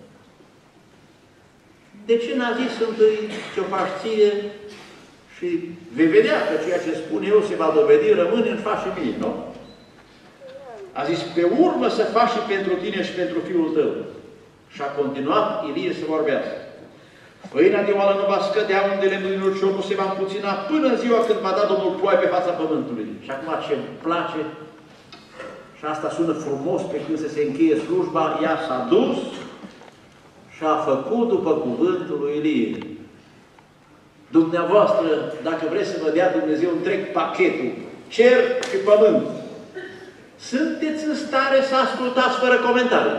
De ce n-a zis întâi ce-o faci ție și vei vedea că ceea ce spun eu se va dovedi, rămâne în faci și mie, nu? A zis, pe urmă să faci și pentru tine și pentru fiul tău. Și a continuat Ilie să vorbească. Făina de oală nu va scădea unde lemnul din urcior nu se va împuțina până în ziua când va da Domnul ploaie pe fața pământului. Și acum ce-mi place, și asta sună frumos pe când se încheie slujba, ea s-a dus și a făcut după cuvântul lui Ilie. Dumneavoastră, dacă vreți să vă dea Dumnezeu întreg pachetul, cer și pământ, sunteți în stare să ascultați fără comentarii?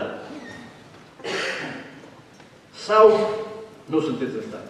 Sau nu sunteți în stare?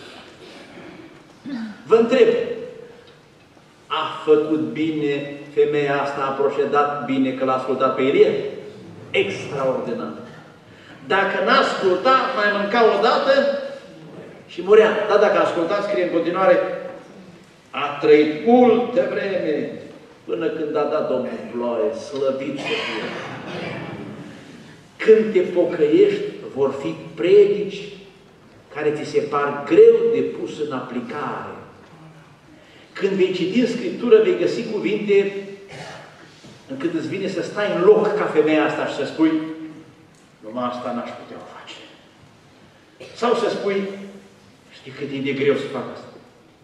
Vă întreb, a făcut bine femeia asta, a procedat bine că l-a ascultat pe Ilie? Extraordinar! Dacă n-a ascultat, mai mânca o dată și murea. Dar dacă ascultați, scrie în continuare, a trăit multă vreme până când a dat Domnul ploaie, slăvit să fie. Când te pocăiești, vor fi predici care ți se par greu de pus în aplicare. Când vei citi în Scriptură, vei găsi cuvinte încât îți vine să stai în loc ca femeia asta și să spui, numai asta n-aș putea o face. Sau să spui, știi cât e de greu să fac asta.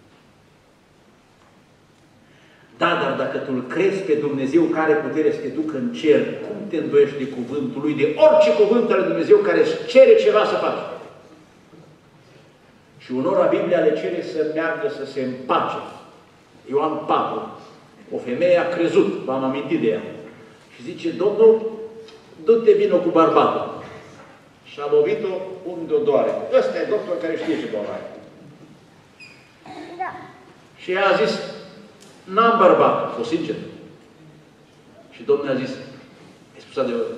Da, dar dacă tu îl crezi pe Dumnezeu care are putere să te ducă în cer, cum te îndoiești de cuvântul lui, de orice cuvânt al lui Dumnezeu care își cere ceva să faci? Și unora Biblia le cere să meargă să se împace. Eu am patru. O femeie a crezut, v-am amintit de ea. Și zice, Domnul, du-te vină cu bărbatul. Și a lovit-o unde o doare. Ăsta e doctor care știe ce boală are. Da. Și ea a zis, n-am bărbat, a fost sincer. Și Domnul a zis, ai spus adevărul.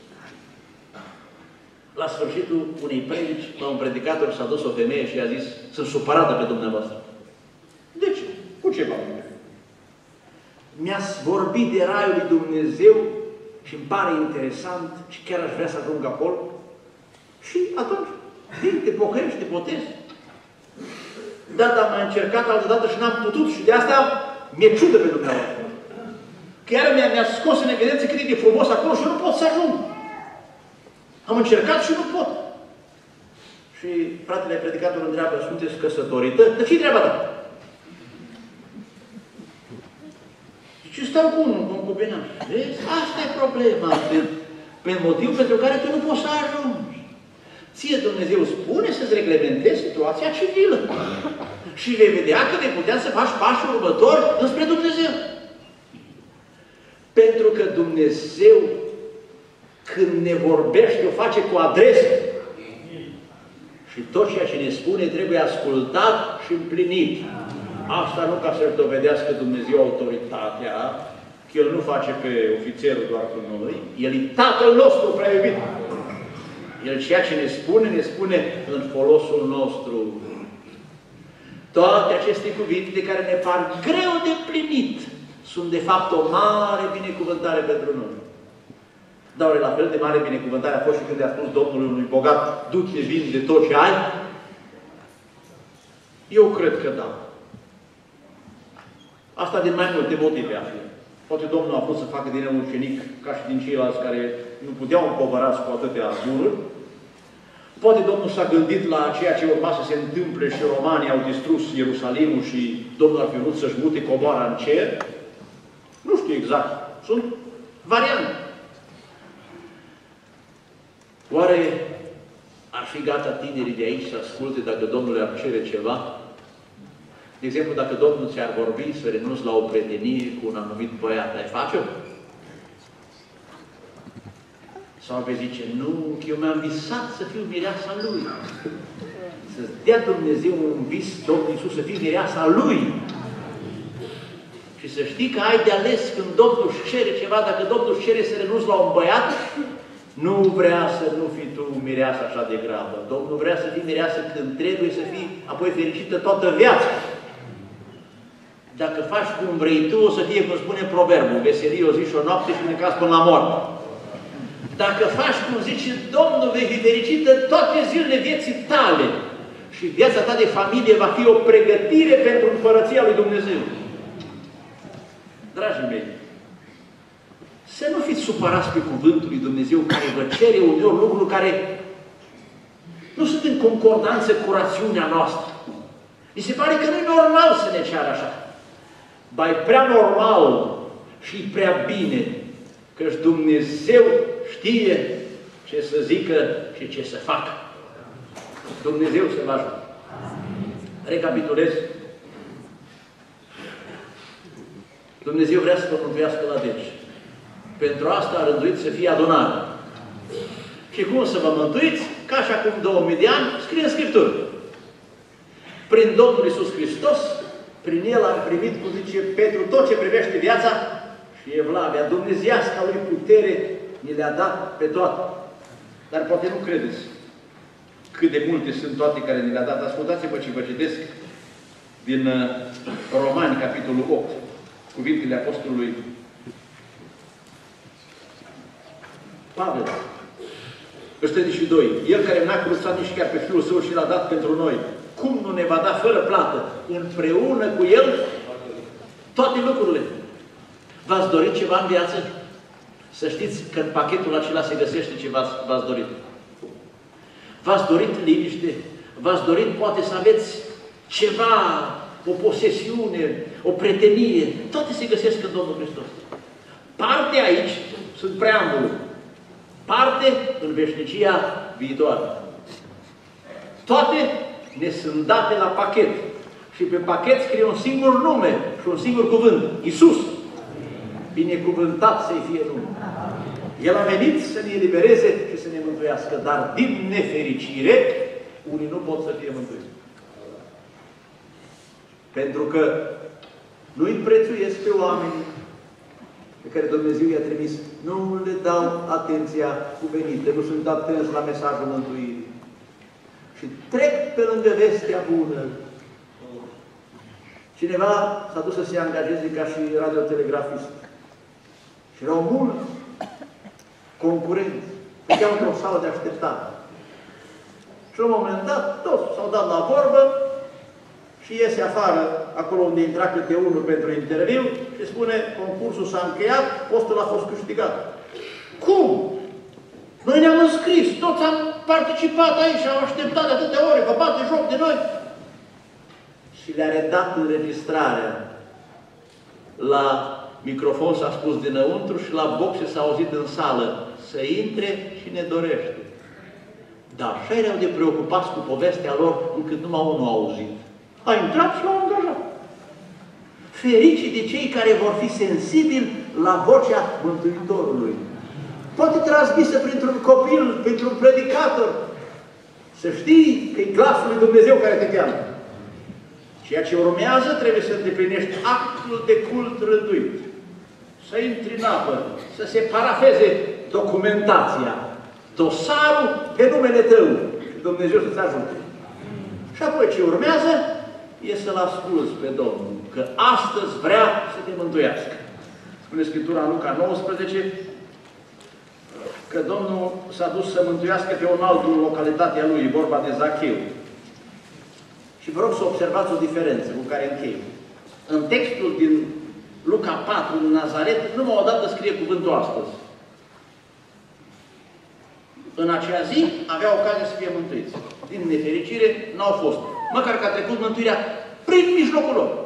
La sfârșitul unei predici, la un predicator s-a dus o femeie și i-a zis, sunt supărată pe dumneavoastră. De ce? Cu ce v-am vorbit? Mi-ați vorbit de Raiul lui Dumnezeu și îmi pare interesant și chiar aș vrea să ajung acolo. Și atunci, vin, te pocăiești, te botezi. Da, dar am încercat altă dată și n-am putut și de asta mi-e ciudă pe dumneavoastră. Chiar mi-a mi scos în evidență cât e de frumos acolo și nu pot să ajung. Am încercat și nu pot. Și fratele predicator întreabă, sunteți căsătorită? Dar ce-i treaba ta? Și stau cu unul, cu un copinaș. Vezi? Asta e problema. Pe, pe motiv pentru care tu nu poți să ajungi. Ție Dumnezeu spune să-ți reglementezi situația civilă. Și vei vedea că vei putea să faci pașul următor înspre Dumnezeu. Pentru că Dumnezeu, când ne vorbește, o face cu adresă. Și tot ceea ce ne spune trebuie ascultat și împlinit. Asta nu ca să-și dovedească Dumnezeu autoritatea, că El nu face pe ofițerul doar cu noi, El e Tatăl nostru prea iubit. El ceea ce ne spune, ne spune în folosul nostru. Toate aceste cuvinte care ne par greu de plinit, sunt de fapt o mare binecuvântare pentru noi. Dar la fel de mare binecuvântare a fost și când a spus Domnului unui bogat, du-te, vinde tot ce ai? Eu cred că da. Asta din mai multe motive află. Poate Domnul a vrut să facă din el un ucenic ca și din ceilalți care nu puteau împovărați cu atâtea bunuri. Poate Domnul s-a gândit la ceea ce urma să se întâmple și romanii au distrus Ierusalimul și Domnul ar fi vrut să-și mute comoara în cer. Nu știu exact. Sunt variante. Oare ar fi gata tinerii de aici să asculte dacă Domnul le-ar cere ceva? De exemplu, dacă Domnul ți-ar vorbi să renunți la o prietenie cu un anumit băiat, ai face-o? Sau vei zice, nu, că eu mi-am visat să fiu mireasa Lui. Să-ți dea Dumnezeu un vis, Domnul Iisus, să fii mireasa Lui. Și să știi că ai de ales când Domnul își cere ceva, dacă Domnul își cere să renunți la un băiat, Nu vrea să nu fii tu mireasă așa de gravă. Domnul vrea să fii mireasă când trebuie să fii apoi fericită toată viața. Dacă faci cum vrei tu, o să fie, cum spune proverbul, veselie o zi și o noapte și necaz până la moarte. Dacă faci cum zice Domnul, vei fi fericită toate zilele vieții tale. Și viața ta de familie va fi o pregătire pentru împărăția lui Dumnezeu. Dragii mei, să nu fiți supărați pe cuvântul lui Dumnezeu care vă cere uneori lucruri care nu sunt în concordanță cu rațiunea noastră. Mi se pare că nu e normal să ne ceară așa. Ba e prea normal și prea bine, căci Dumnezeu știe ce să zică și ce să facă. Dumnezeu să vă ajute. Recapitulez. Dumnezeu vrea să vă mântuiască la deci. Pentru asta a rânduit să fie adunare. Și cum să vă mântuiți? Ca și acum două mii de ani, scrie în Scriptură. Prin Domnul Iisus Hristos, prin El am primit, cum zice Petru, tot ce privește viața și evlavia. Dumnezeiasca Lui putere ni le-a dat pe toate. Dar poate nu credeți cât de multe sunt toate care ni le-a dat. Ascultați-vă ce vă citesc din Romani, capitolul opt, cuvintele Apostolului Pavel, versetul treizeci și doi. El care n-a cruțat nici chiar pe Fiul Său și l-a dat pentru noi, cum nu ne va da fără plată împreună cu El toate lucrurile? V-ați dorit ceva în viață? Să știți că în pachetul acela se găsește ce v-ați dorit. V-ați dorit liniște? V-ați dorit poate să aveți ceva, o posesiune, o prietenie? Toate se găsesc în Domnul Hristos. Parte aici sunt preambulul. Parte în veșnicia viitoare. Toate ne sunt date la pachet. Și pe pachet scrie un singur nume și un singur cuvânt. Iisus. Binecuvântat să-i fie numele. El a venit să ne elibereze și să ne mântuiască. Dar din nefericire, unii nu pot să fie mântuiți. Pentru că nu-i prețuiesc pe oameni pe care Dumnezeu i-a trimis, nu le dau atenția cuvenită, nu sunt atenți la mesajul mântuirii. Și trec pe lângă vestea bună. Cineva s-a dus să se angajeze ca și radiotelegrafist. Și erau mulți concurenți. Făceau într-o sală de așteptare. Și la un moment dat, toți s-au dat la vorbă și iese afară, acolo unde intra câte unul pentru interviu și spune, concursul s-a încheiat, postul a fost câștigat. Cum? Noi ne-am înscris, toți am participat aici, am așteptat de atâtea ore, vă bate joc de noi. Și le-a redat înregistrarea. La microfon s-a spus dinăuntru și la boxe s-a auzit în sală. Să intre și ne dorește. Dar așa erau de preocupați cu povestea lor, încât numai unul a auzit. A intrat și l-a angajat. Fericii de cei care vor fi sensibili la vocea Mântuitorului. Poate transmisă printr-un copil, printr-un predicator. Să știi că e glasul lui Dumnezeu care te cheamă. Ceea ce urmează trebuie să îndeplinești actul de cult rânduit. Să intri în apă, să se parafeze documentația, dosarul pe numele tău. Și Dumnezeu să-ți ajute. Și apoi ce urmează e să-L asculți pe Domnul, că astăzi vrea să te mântuiască. Spune Scriptura în Luca nouăsprezece că Domnul s-a dus să mântuiască pe un altul în localitatea lui, vorba de Zacheu. Și vă rog să observați o diferență cu care închei. În textul din Luca patru, în Nazaret, numai o dată scrie cuvântul astăzi. În acea zi avea ocazia să fie mântuiți. Din nefericire, n-au fost. Măcar că a trecut mântuirea prin mijlocul lor.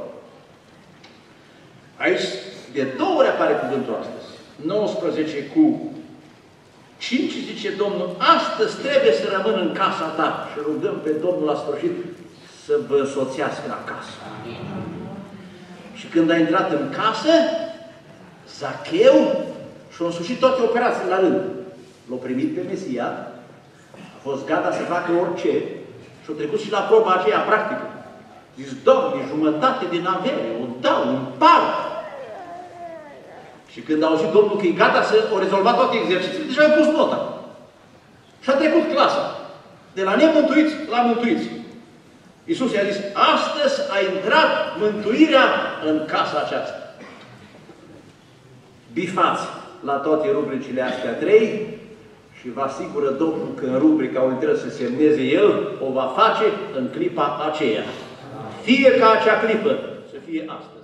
Aici, de două ori apare cuvântul astăzi. nouăsprezece cu cinci zice Domnul, astăzi trebuie să rămân în casa ta. Și rugăm pe Domnul la sfârșit să vă însoțească acasă. Și când a intrat în casă, Zacheu și-a însușit toate operațiile la rând. L-a primit pe Mesia, a fost gata să facă orice și a trecut și la proba aceea practică. Zis, Doamne, jumătate din avere, o dau, un par. Și când a auzit Domnul că e gata să o rezolva toate exercițiile, deja a pus nota. Și a trecut clasa. De la nemântuiți la mântuiți. Iisus i-a zis, astăzi a intrat mântuirea în casa aceasta. Bifați la toate rubricile astea trei și vă asigură Domnul că în rubrica unde trebuie să semneze El, o va face în clipa aceea. Fie ca acea clipă să fie asta.